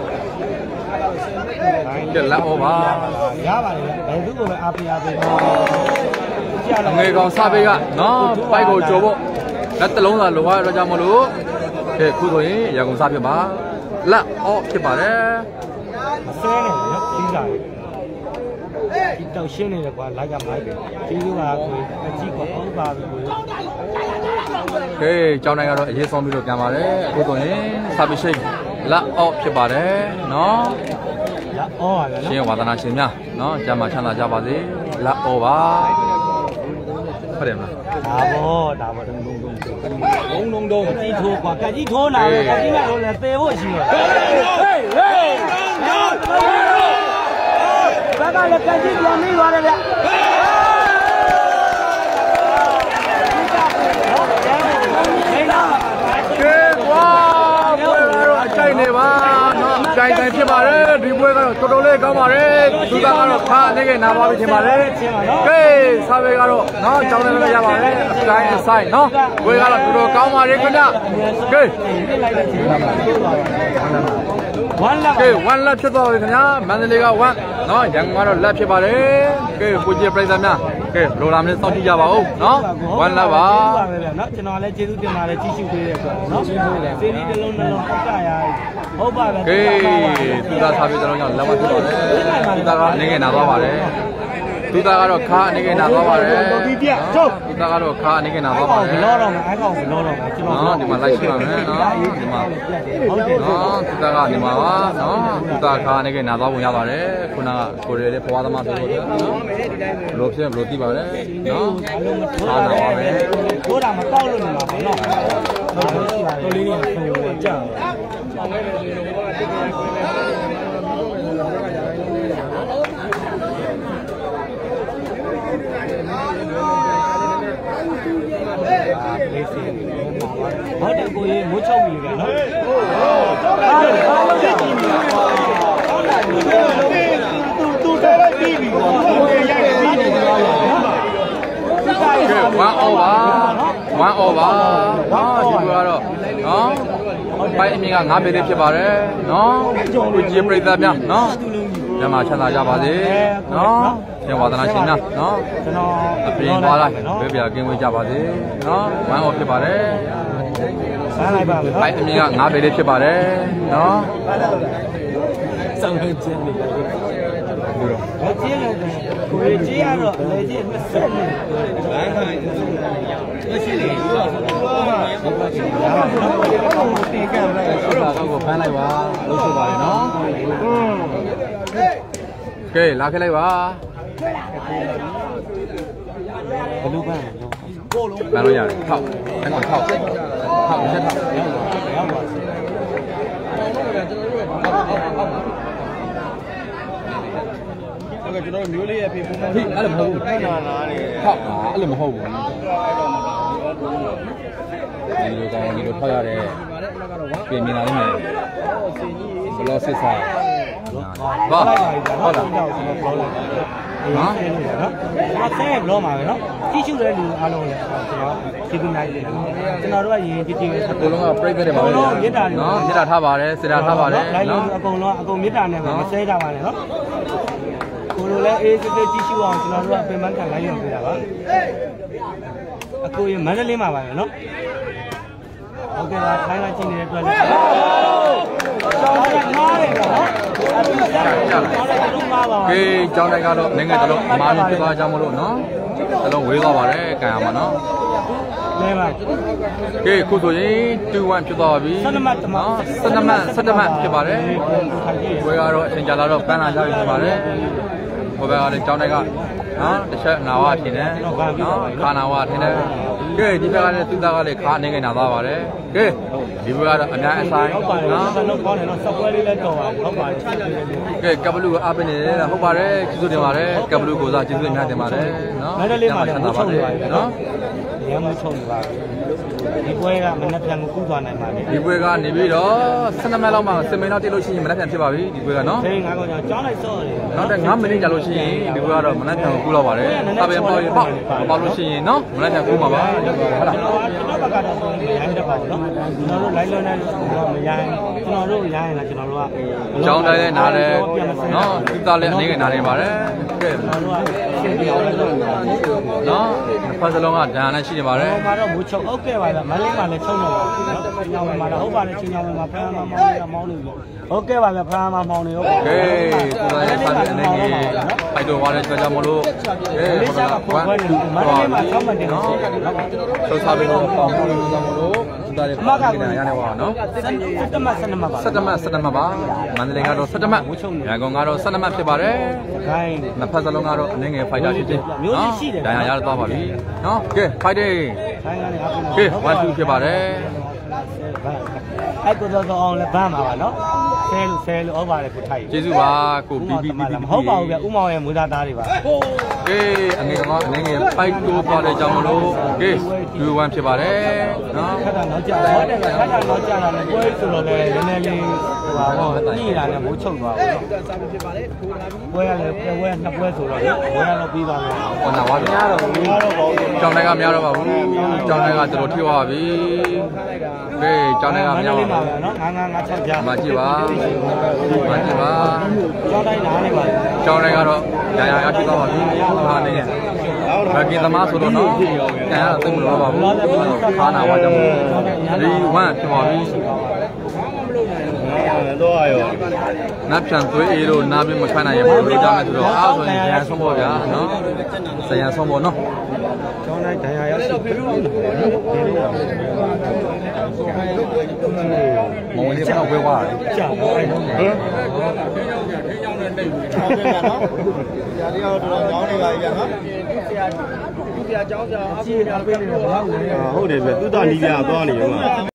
Speaker 5: ကဲလက်အောပါ
Speaker 3: ရပါတယ်ဘယ်သူ့ကိုပဲအားပေးအားပေးပါ
Speaker 5: ငွေကောင်စားပေးကနော်ပိုက်ကိုကြော်ဖို့လက်တလုံးသာလိုရတော့ကြမလို့ကဲခုဆိုရင်ရန်ကုန်စားဖြစ်ပါလက်အောဖြစ်ပါတယ်
Speaker 3: ဆဲနေတယ်နော်ကြီးစားဒီတော့ရှင်းနေတယ်ကွာလိုက်ကမိုက်တယ်ကြီးကကိုအကြီးကဟုတ်ပါပြီကို
Speaker 5: ကဲကျောင်းတိုင်းကတော့အရေးဆုံးပြီးတော့ပြန်ပါတယ်အခုဆိုရင်စားပြီးရှိတ်လက်အောဖြစ်ပါတယ်နော်
Speaker 3: လာအော်ရ
Speaker 5: ရှ
Speaker 3: နော်
Speaker 5: င်းဝါသနာရှင်များနော်ကျမ်းမှာချမ်းသာကြပါစေလက်အောပါဟုတ်တယ်မလား
Speaker 3: ဒါဘောဒါဘောဒုံဒုံဒုံဒုံဒုံဒုံကြီးထိုးကွာကကြီးထိုးလာတယ်ကကြီးကတော့လည်းသေဖို့ရှိတယ်ဟေးဟေးဟေးဘာကလည်းကကြီးပြန်ပြီးသွားတယ်ဗျ
Speaker 5: ကဲကွာပွဲကတော့အကြိုက်နေပါနော်အကြိုက်တိုင်းဖြစ်ပါတယ်ဒီပွဲကတော့တော်တော်လေးကောင်းပါတယ်သူကကတော့ခါအနေနဲ့နာပါပြီထင်ပါတယ်ကဲစားပဲကတော့နော်ကြောင်းလည်းလည်းရပါတယ်အတိုင်းအဆိုင်နော်ပွဲကတော့တော်တော်ကောင်းပါတယ်ခင်ဗျကဲ
Speaker 3: ဝမ်းလာ
Speaker 5: ကဲဝမ်းလက်ဖြစ်သွားပြီခင်ဗျမန္တလေးကဝမ်းနော်ရန်ကုန်ကတော့လက်ဖြစ်ပါတယ်ကဲကိုကြီးပြိဿများကဲလိုလာမလဲစောင့်ကြည့်ကြပါဦးနော်ဝမ်းလက်ပါ
Speaker 3: နော်ကျွန်တော်လည်းကျေးဇူးတင်ပါတယ်ကြည့်ရှုပေးတဲ့အတွက်နော်စေရီတစ်လုံးနှလုံးပတ်ရဟုတ်ပါပဲ
Speaker 5: ကဲသူသားစားပြီးတော့ကြောင့်လက်မဖြစ်တော့တယ်သူသားကအနေငယ်နာသွားပါတယ်သူသားကတော့ခါအနေငယ်နာသွားပါတယ်သူသားကတော့ခါအနေငယ်နာသွားပါတယ်
Speaker 3: ဘလောတော့မယ်အဲ့ကောင်ဘလောတော့မယ်ကျွန်တော်
Speaker 5: နော်ဒီမှာလိုက်ရှိပါမယ်နော်ဒီမှာ
Speaker 3: ဟုတ်တယ်
Speaker 5: နော်သူသားကနေမှာပါနော်သူသားခါအနေငယ်နာသွားပုံရပါတယ်ခုနကကိုရဲလေးဘွားသမားပြောလို့နော်ဘလို့ဖြစ်ဘလို့သိပါတယ်နော်အားနာပါမယ်
Speaker 3: ထိုးတာမပေါက်လို့နေမှာပေါ့နော်တော်လေးနေဆိုကြအောင်ဟုတ်တယ်ကိုကြီးမိုးချုပ်ပြီပဲနော်ဟုတ်ဟုတ်အားလုံးကြည့်နေ
Speaker 5: over one over နော်ဒီပွဲကတော့နော်ပိုင်အမြင့်က၅ပေလေးဖြစ်ပါတယ်နော်ကိုကြီးပြိဿများနော်ညမှာချမ်းသာကြပါစေနော်ညဝါဒနာရှင်များနော်ကျွန်တော်အပြင်သွားလိုက်ဘယ်ပြကင်းဝေးကြပါစေနော်ဝမ်းအောင်ဖြစ်ပါတယ်ဆန်းလိုက်ပါမယ်နော်ပိုင်အမြင့်က၅ပေလေးဖြစ်ပါတယ်နော်စောင့်နေခြင်းနေတယ်ဘူးတော့ကျေးလို့ကိုကြီးကျေးရတော့လေကျေးမဆက်နေဘန်းခိုင်းရရှိနေဘူးတော့တေကံလိုက်ဆိုတာကိုဖမ်းလိုက်ပါလို့ဆိုပါတယ်နော်ကဲလာခဲ့လိုက်ပါဘလူးပန်းပန်းလို့ရတယ်ထောက်အဲ့ကောင်ထောက်ထောက်ဆက်ထောက်ကျွန်တော်မျိုးလေးရဲ့ဖေဖုန်းအဲ့လိုမဟုတ်ဘူးအဲ့နာနာနေဟုတ်အဲ့လိုမဟုတ်ဘူးဒီလိုကောင်ဒီလိုထောက်ရတဲ့ပြင်မြင်လာလိမ့်မယ်ဘလော့စစ်စားဘာဟုတ်လားနော်နော်ဆဲဘလော့မှာပဲနော်ကြည့်ရှုတဲ့လူအားလုံးလည်းကျွန်တော်ဒီကူနိုင်တယ်ကျွန်တော်တို့ကရင်ကြည့်ကြည့်အကုန်လုံးကပြိပက်တယ်ပါပဲနော်မေတ္တာနော်မေတ္တာထားပါတယ်စေတာထားပါတယ်နော်အကုန်လုံးအကုန်မေတ္တာနဲ့ပဲမဆဲကြပါနဲ့နော်ကိုလိုလည်းအေးစစ်စစ်ကြည့်ရှုအောင်ကျွန်တော်တို့ကပြင်ပန်းခံလိုက်ရပြတာပါအကိုရမန္တလေးမှာပါပဲနော်ဟုတ်ကဲ့ပါခိုင်းလိုက်ကြည့်နေတဲ့အတွက်လည်းကျောင်းတိုင်းမားတယ်နော်အခုကျောင်းတိုင်းကတော့မားပါပါကေးကျောင်းတိုင်းကတော့ငငယ်တလုံးမားပြီးဖြစ်သွားကြမလို့နော်တလုံးဝေးသွားပါတယ်ကန်ရမှာနော်လဲပါကေးခုဆိုရင်two oneဖြစ်သွားပြီဆယ်နှစ်မှတ်နော်ဆယ်နှစ်မှတ်ဆယ်နှစ်မှတ်ဖြစ်ပါတယ်ဝေးကတော့အချိန်ကြာလာတော့ပန်းလာကြပြီဖြစ်ပါတယ်ဘယ်ဘက်ကလဲကျောင်းတိုင်းကနော်တစ်ချက်နာဝထင်တယ်နော်ခါနာဝထင်တယ်ကဲဒီဘက်ကလည်းသူသားကလည်းခါနေနေတာသားပါတယ်ကဲဒီဘက်ကတော့အများအဆိုင်နော်နော်ကောင်းတယ်နော်စပွဲလေးလည်းတော်ပါတယ်ဟုတ်ပါတယ်ကဲကပလူကအားပေးနေတယ်ဟုတ်ပါတယ်ကျေးဇူးတင်ပါတယ်ကပလူကိုစားကျေးဇူးအများတင်ပါတယ်နော်မန္တလေးမှာလည်းမချုံနေပါဘူးနော်ရမ်းမချုံနေပါဘူးဒီပွဲကမနက်ဖြန်ကိုကုသွားနိုင်ပါတယ်ဒီပွဲကနေပြီးတော့ဆယ်နှစ်မိနစ်လောက်မှစင်မိန်လောက်တိတ်လို့ရှိရင်မနက်ဖြန်ဖြစ်ပါပြီဒီပွဲကနော်ဆယ်ငါးကောင်ကျောင်းလိုက်စောတယ်နောက်တဲ့ငါးမိနစ်ကြာလို့ရှိရင်ဒီပွဲကတော့မနက်ဖြန်ကိုကုတော့ပါတယ်အပြင်ပေါ့ပေါ့ပေါ့လို့ရှိရင်နော်မနက်ဖြန်ကုမှာပါဟုတ်လားကျွန်တော်ဘက်ကတော့ဆိုရင်ရိုင်းတတ်ပါဘူးနော်ကျွန်တော်တို့လိုက်လုံးနဲ့တော့မရိုင်းကျွန်တော်တို့ရိုင်းရင်လည်းကျွန်တော်တို့ကကျောင်းတိုင်းလည်းနားတယ်နော်သူသားလည်းအနေနဲ့နားနေပါတယ်ကဲကျွန်တော်တို့ကရှင်းပြအောင်လုပ်နေတာနော်ဖတ်စလုံးကဒဏ်နဲ့ရှိနေပါတယ်ဟိုမှာတော့မူချုပ်ဟုတ်ကဲ့ပါဗျမလေးမှာလည်းချုံတော့ပါဘူးနော်ချင်းချောင်းဝင်မှာတော့ဟုတ်ပါတယ်ချင်းချောင်းဝင်မှာဖမ်းမှာမောင်းနေတာမောင်းနေပြီဟုတ်ကဲ့ပါဗျဖမ်းမှာမောင်းနေဟုတ်ကဲ့သူသားရဲ့စာပြီးအနေနဲ့ဖိုက်တော်သွားတဲ့ကြောင့်မလို့ကဲဟိုကကွမ်းမလေးမှာဆောင်းမှတင်နော်ချုပ်စားပြီးတော့ပေါင်းလို့ကြောင့်မလို့သူသားရဲ့စာပြီးနေရတယ်ဟောနော်စက်တမတ်စက်တမတ်ပါစက်တမတ်စက်တမတ်ပါမန္တလေးကတော့စက်တမတ်ရန်ကုန်ကတော့စက်တမတ်ဖြစ်ပါတယ်ခိုင်းနှစ်ဖက်စလုံးကတော့အနေငယ်ဖိုက်တာဖြစ်တယ်နော်ဒဏ်ရာရတော့ပါပြီနော်ကဲဖိုက်တယ်ကဲone twoဖြစ်ပါတယ်အဲ့ကိုတော့အောင်လည်းဗန်းပါပါနော်ဆဲလို့ဆဲလို့ဩပါတယ်ကိုထိုက်ကျေးဇူးပါကိုဘီဘီဘီမဟုတ်ပါဘူးဗျဥမောင်ရဲ့မွေးသားသားတွေပါကဲအငယ်ကောင်အနေငယ်ဖိုက်တိုးသွားတဲ့ကြောင့်မလို့ကဲtwo oneဖြစ်ပါတယ်နော်ခက်တာတော့ကြာတယ်ဟုတ်တယ်ခက်တာတော့ကြာတာလည်းပွဲဆိုတော့လည်းနည်းနည်းလေးဟိုပါတော့ညိတာနဲ့မိုးချုပ်သွားပါတော့စာဖြစ်ပါတယ်ထိုးလာပြီပွဲကလည်းပွဲနှစ်ပွဲဆိုတော့ပွဲကတော့ပြီးသွားပြီဟောနာဝါများတော့ဘူးများတော့ပါဘူးကြောင်တိုင်းကများတော့ပါဘူးကြောင်တိုင်းကတော်တော်ထိသွားပါပြီကဲကြောင်တိုင်းကများပါဘူးနော်ငါးငါးငါးချက်ပြမကြည့်ပါမကြည့်ပါကြောင်တိုင်းနားနေပါကြောင်တိုင်းကတော့ရာရာရရှိသွားပါပြီဟာနေဘယ်ကင်းသမားဆိုတော့နော်ကန်ရတော့သိမလို့ပါဘူးခါနာဝါကြောင့်ဒီoneဖြစ်ပါပြီတော့ရောနတ်ပြန်သွေးအေးလို့နားပြီးမခိုင်းနိုင်ရဘူးလို့ကြားမယ်ဆိုတော့အားဆိုရင်ရန်ဆုံးပေါ့ဗျာနော်ဆရန်ဆုံးပေါ့နော်ကျောင်းတိုင်းဒဏ်ရာရရှိပြီမောင်လေးကတော့ဝဲသွားတယ်ကြာပါအဲ့တော့ဟမ်ကျောင်းနဲ့တိတ်ဟုတ်ကဲ့နော်ဆရာလေးကတော့တော်တော်ကျောင်းနေပါပြီဗျာနော်ဆရာဆရာကျောင်းဆရာအပြေးပေးနေတော့ဟုတ်တယ်ဗျသူတနီးပြသွားနေရော